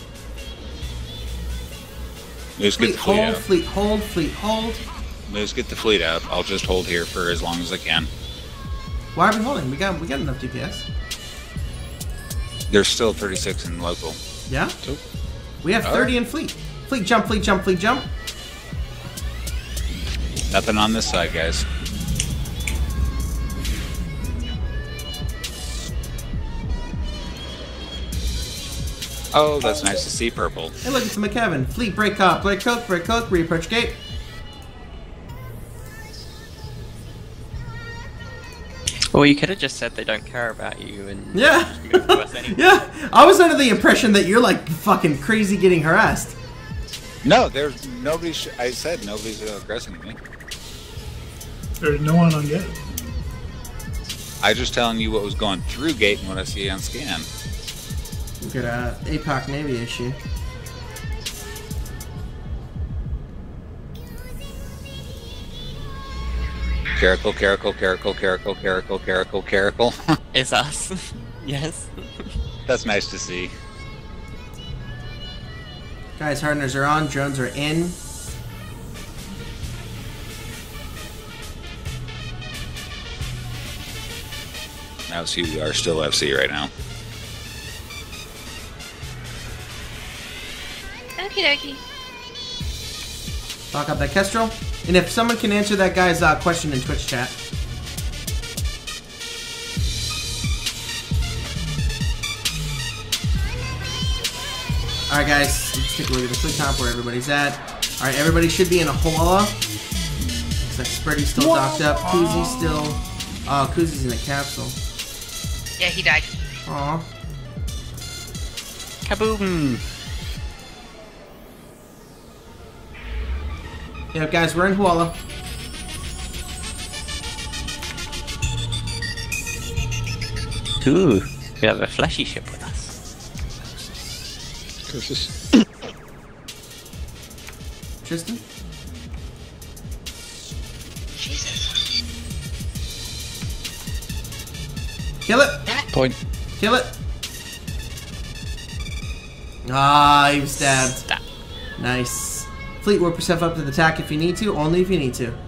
Moose, get Fleet the fleet hold. out. Fleet hold. Fleet hold. Moose, get the fleet out. I'll just hold here for as long as I can. Why are we holding? We got we got enough D P S. There's still thirty-six in local. Yeah. So, We have all thirty right. in fleet. Fleet jump. Fleet jump. Fleet jump. Nothing on this side, guys. Oh, that's nice to see purple. Hey, look, it's McKevin. Fleet break cock. Break coke. Break coke. Reapproach gate. Well, you could have just said they don't care about you and Yeah. just moved to us anyway. Yeah. I was under the impression that you're like fucking crazy getting harassed. No, there's nobody. Sh- I said nobody's uh, aggressing me. There's no one on gate. I just telling you what was going through gate and what I see on scan. We got a A P O C Navy issue. Caracal, caracal, caracal, caracal, caracal, caracal, caracal. It's us. Yes. That's nice to see. Guys, hardeners are on. Drones are in. Now see, we are still F C right now. Okie dokie. Lock up that Kestrel. And if someone can answer that guy's uh, question in Twitch chat. Alright guys, let's take a look at the fleet comp where everybody's at. Alright, everybody should be in a Huala. Looks like Spready's still docked up. Koozy's still... Oh, Koozy's in a capsule. Yeah, he died. Aw. Kaboom! Yeah, guys, we're in Huala. Ooh, we have a fleshy ship with us. Curses. Tristan? Jesus. Kill it! Point. Kill it! Ah, he was stabbed. Stab. Nice. Fleet, warp yourself up to the attack if you need to, only if you need to.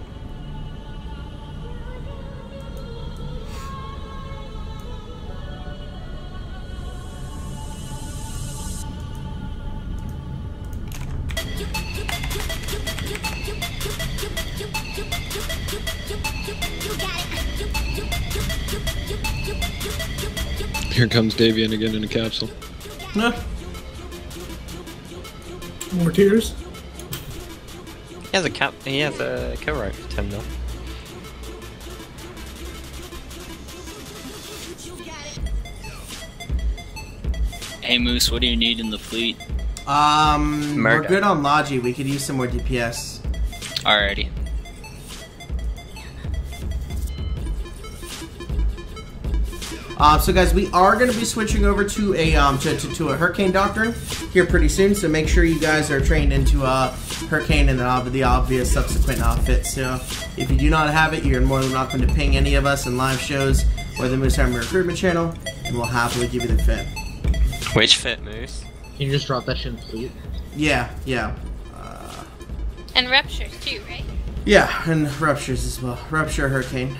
Here comes Davian again in a capsule. No. More tears. He has a cap. He has a kill rate for ten mil. Hey Moose, what do you need in the fleet? Um, Murder. we're good on Logi. We could use some more D P S. Alrighty. Uh, so guys, we are going to be switching over to a um, to, to, to a Hurricane Doctrine here pretty soon. So make sure you guys are trained into uh, Hurricane and uh, the obvious subsequent outfits. So if you do not have it, you're more than welcome to ping any of us in live shows or the Moose Army Recruitment channel, and we'll happily give you the fit. Which fit, Moose? Can you just drop that shit in the fleet? Yeah, yeah. Uh, And ruptures too, right? yeah, and Ruptures as well. Rupture, Hurricane.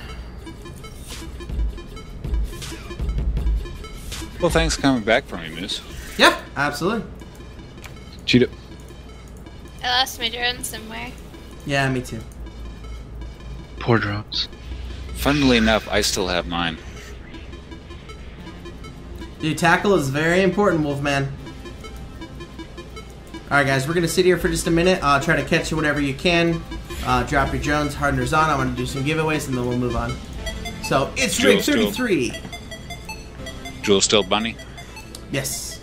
Well, thanks for coming back for me, Moose. Yeah, absolutely. Cheetah. I lost my drone somewhere. Yeah, me too. Poor drones. Funnily enough, I still have mine. Dude, tackle is very important, Wolfman. Alright guys, we're going to sit here for just a minute, uh, try to catch whatever you can. Uh, drop your drones, hardeners on. I'm going to do some giveaways and then we'll move on. So, it's Jewel Rig thirty-three. Jewel still bunny? Yes.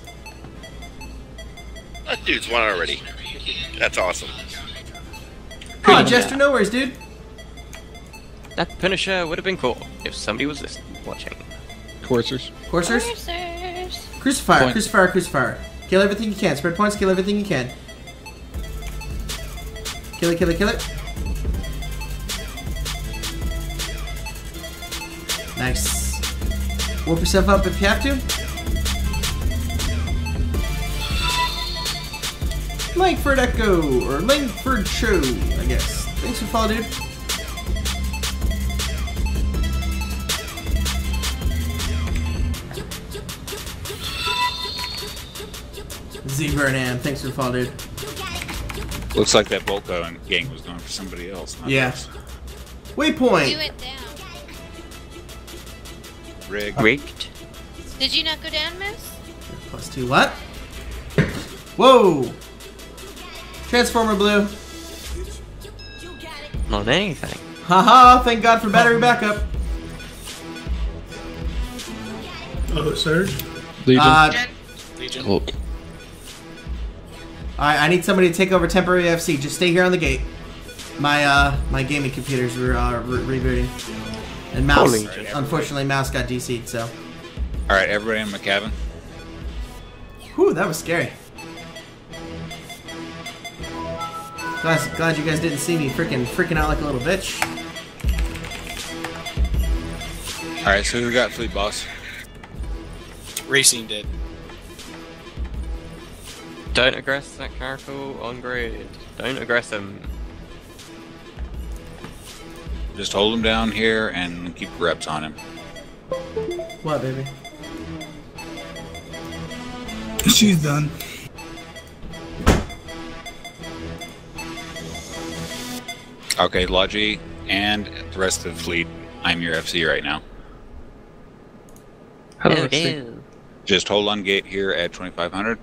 That dude's won already. That's awesome. Oh, Jester Nowheres, dude. That finisher would have been cool if somebody was listening, watching. Coursers. Coursers? Coursers. Crucifier, Point. Crucifier, Crucifier. Kill everything you can. Spread points, kill everything you can. Kill it, kill it, kill it. Nice. Warp yourself up if you have to. Langford Echo, or Langford Show, I guess. Thanks for following, dude. Z-Burnham, thanks for following, dude. Looks like that Volko and gang was going for somebody else. Not Yeah. us. Waypoint. Do it down. Rigged. Rigged. Did you not go down, Moose? Plus two, what? Whoa! Transformer Blue. Not anything. Haha, thank God for battery backup. Oh, Surge? Legion. Uh, Legion. Oh. Alright, I need somebody to take over temporary F C. Just stay here on the gate. My uh, my gaming computers were uh, re rebooting. And Mouse, Holy. unfortunately, Mouse got D C'd, so. Alright, everybody in my cabin. Whew, that was scary. Glad, glad you guys didn't see me freaking freaking out like a little bitch. Alright, so who got fleet boss? Racing did. Don't aggress that character on grid. Don't aggress him. Just hold him down here and keep reps on him. What, baby? She's done. Okay, Logi and the rest of the fleet, I'm your F C right now. Hello, ew. Just hold on gate here at twenty-five hundred.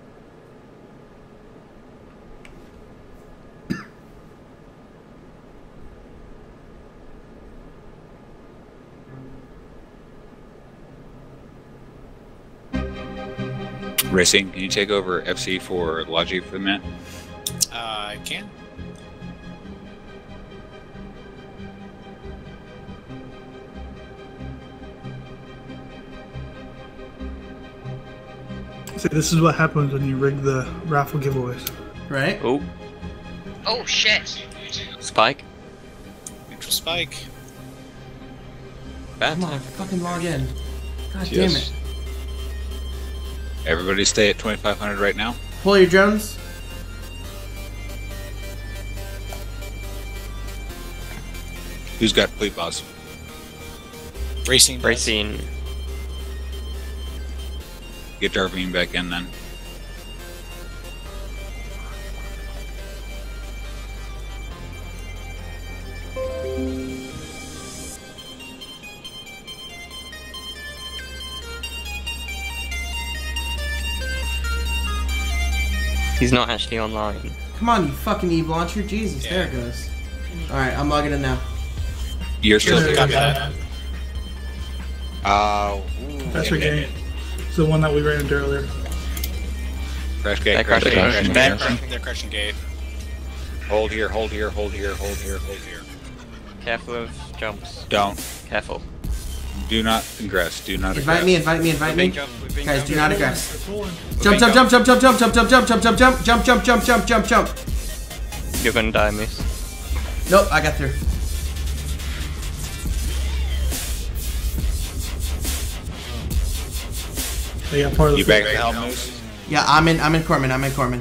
Racing, can you take over F C for Logi for a minute? Uh, I can. See, this is what happens when you rig the raffle giveaways. Right? Oh. Oh shit. Spike. Neutral spike. Bad Come on, time. fucking log in. God Yes. damn it. Everybody stay at twenty-five hundred right now. Pull your drones. Who's got fleet boss? Racing. Racing. Get Darvine back in then. He's not actually online. Come on, you fucking Eve launcher. Jesus, Yeah. there it goes. Alright, I'm logging in now. You're still Copy there. that. Uh, That's your game. It's the one that we ran into earlier. Crash gate, That crash crash gate, gate. crash They're gate. crushing, they're crushing gate. Hold here, hold here, hold here, hold here, hold here. Careful of jumps. Don't. Careful. Do not ingress. Do not Invite ingress. me, invite me, invite me. Moving jump, moving Guys, jump. do not aggress. Moving Jump, jump, jump, jump, jump, jump, jump, jump, jump, jump, jump, jump, jump, jump, jump, jump, jump, jump. You're gonna die, Moose. Nope, I got through. They got part of the You back at the helm, Moose? Yeah, I'm in. I'm in Corman. I'm in Corman.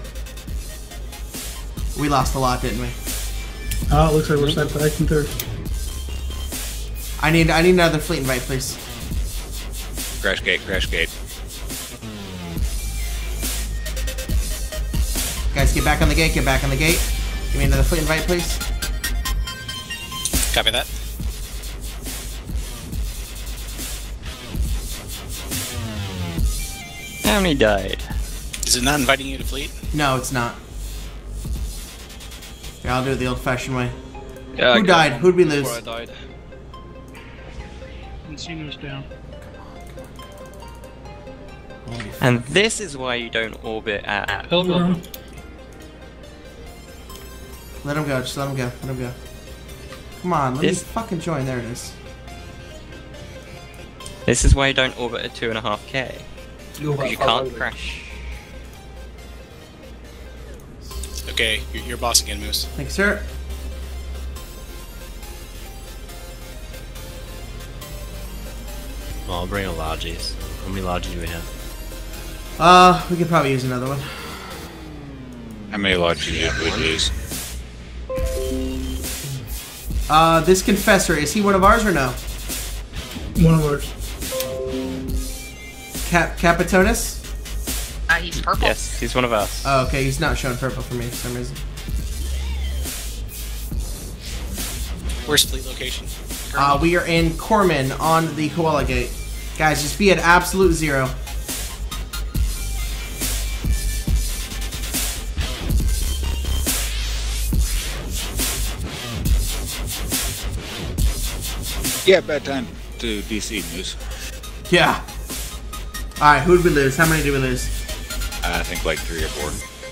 We lost a lot, didn't we? Oh, it looks like we're set back in third. I need. I need another fleet invite, please. Crash gate, crash gate. Guys, get back on the gate. Get back on the gate. Give me another fleet invite, please. Copy that. How many died? Is it not inviting you to fleet? No, it's not. Here, I'll do it the old-fashioned way. Yeah, I Who got died? one Who'd we lose? before I died. Encino's down. And this is why you don't orbit at Pilgrim. Let him go. Just let him go. Let him go. Come on, let This- me fucking join. There it is. This is why you don't orbit at two and a half k. You're Because you about can't crash. Okay, you're, you're boss again, Moose. Thanks, sir. Well, I'll bring a Logis. How many Logis do we have? Uh, we could probably use another one. How many lodges did we lose? Uh, this Confessor, is he one of ours or no? One of ours. Cap Capitonis? Uh, he's purple. Yes, he's one of us. Oh, okay, he's not showing purple for me for some reason. Where's fleet location? Uh, we are in Corman on the Koala Gate. Guys, just be at absolute zero. Yeah, bad time to D C Moose. Yeah. Alright, who did we lose? How many did we lose? I think like three or four.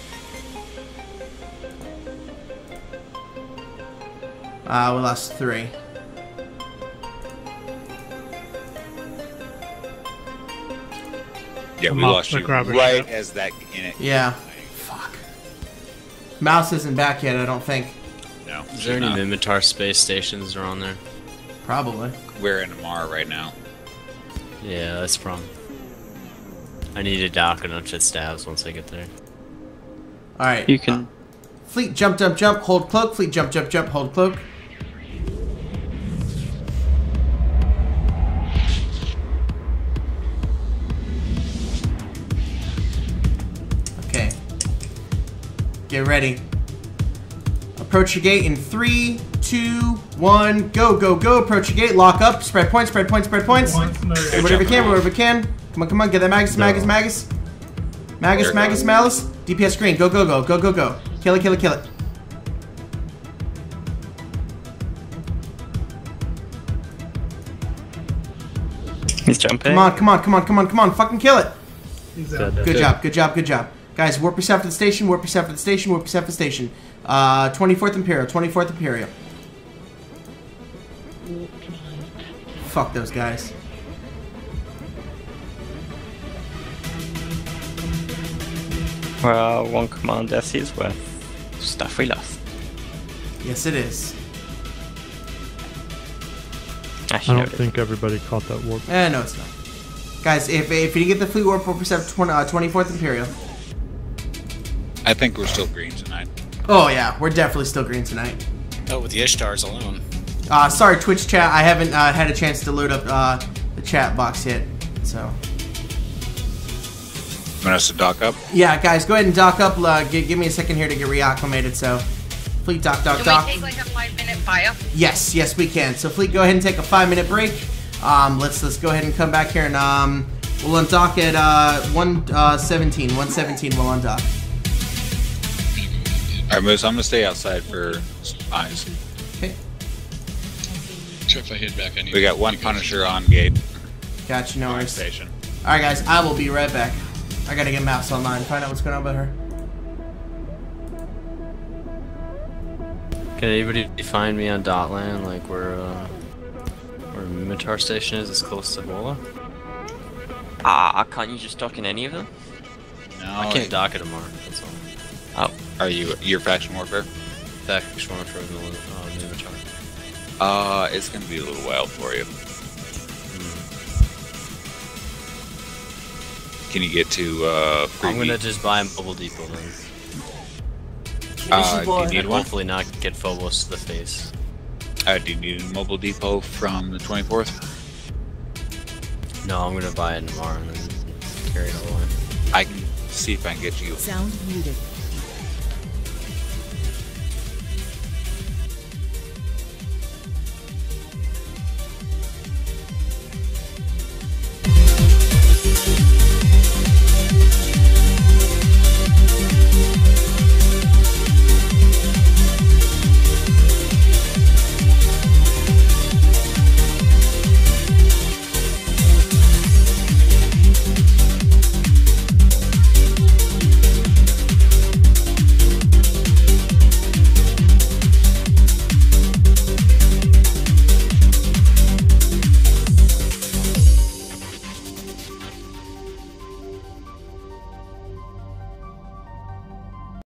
Uh, we lost three. Yeah, we I'm off lost the you grabber right ship. as that in it. Yeah. Fuck. Mouse isn't back yet, I don't think. No. Is she's there any not. Mimitar space stations around there? Probably. We're in Amar right now. Yeah, that's the problem. I need to dock a bunch of stabs once I get there. Alright. You can. Fleet jump, jump, jump, hold cloak. Fleet jump, jump, jump, hold cloak. Okay. Get ready. Approach your gate in three, two, one, go, go, go. Approach your gate, lock up, spread points, spread points, spread points. Once, no, Do whatever you can, whatever you can. Come on, come on, get that Magus, Magus, Magus. Magus, There Magus, goes. Malice. D P S green, go, go, go, go, go, go. Kill it, kill it, kill it. He's jumping. Come on, come on, come on, come on, come on. Fucking kill it. He's out. Good job, good job, good job. Guys, warp yourself to the station, warp yourself to the station, warp yourself to the station. Uh, twenty-fourth Imperial, twenty-fourth Imperial. Fuck those guys. Well, one command S is worth stuff we lost. Yes, it is. Actually, I no, don't it think everybody caught that warp. Eh, no, it's not. Guys, if, if you get the Fleet Warp, we'll accept twenty-fourth Imperial. I think we're still green tonight. Oh yeah, we're definitely still green tonight. Oh, with the Ishtars alone. Uh, sorry, Twitch chat. I haven't uh, had a chance to load up uh, the chat box yet, so. Want us to dock up? Yeah, guys, go ahead and dock up. Uh, give, give me a second here to get reacclimated. So, Fleet dock, dock, Can dock. we take like a five minute bio? Yes, yes, we can. So, Fleet, go ahead and take a five minute break. Um, let's let's go ahead and come back here and um, we'll undock at uh, one seventeen. one seventeen. We'll undock. All right, Moose. I'm gonna stay outside for eyes. Okay. Sure, if I head back, I need We got one Punisher on gate. Gotcha, no worries. Station. All right, guys, I will be right back. I gotta get Maps online, find out what's going on with her. Can anybody find me on Dotland, like where uh, where Mimitar Station is, as close to Bola? Ah, uh, can't you just dock in any of them? No, I can't dock it tomorrow. That's all. Oh, are you your faction warfare? Faction warfare with uh, Mimitar. Uh, it's gonna be a little while for you. Can you get to, uh, I'm gonna just buy a mobile depot then. Uh, do you need and one? hopefully not get Phobos to the face. Uh, do you need a mobile depot from the twenty-fourth? No, I'm gonna buy it tomorrow and then carry it all the way. I can see if I can get you. Sound muted.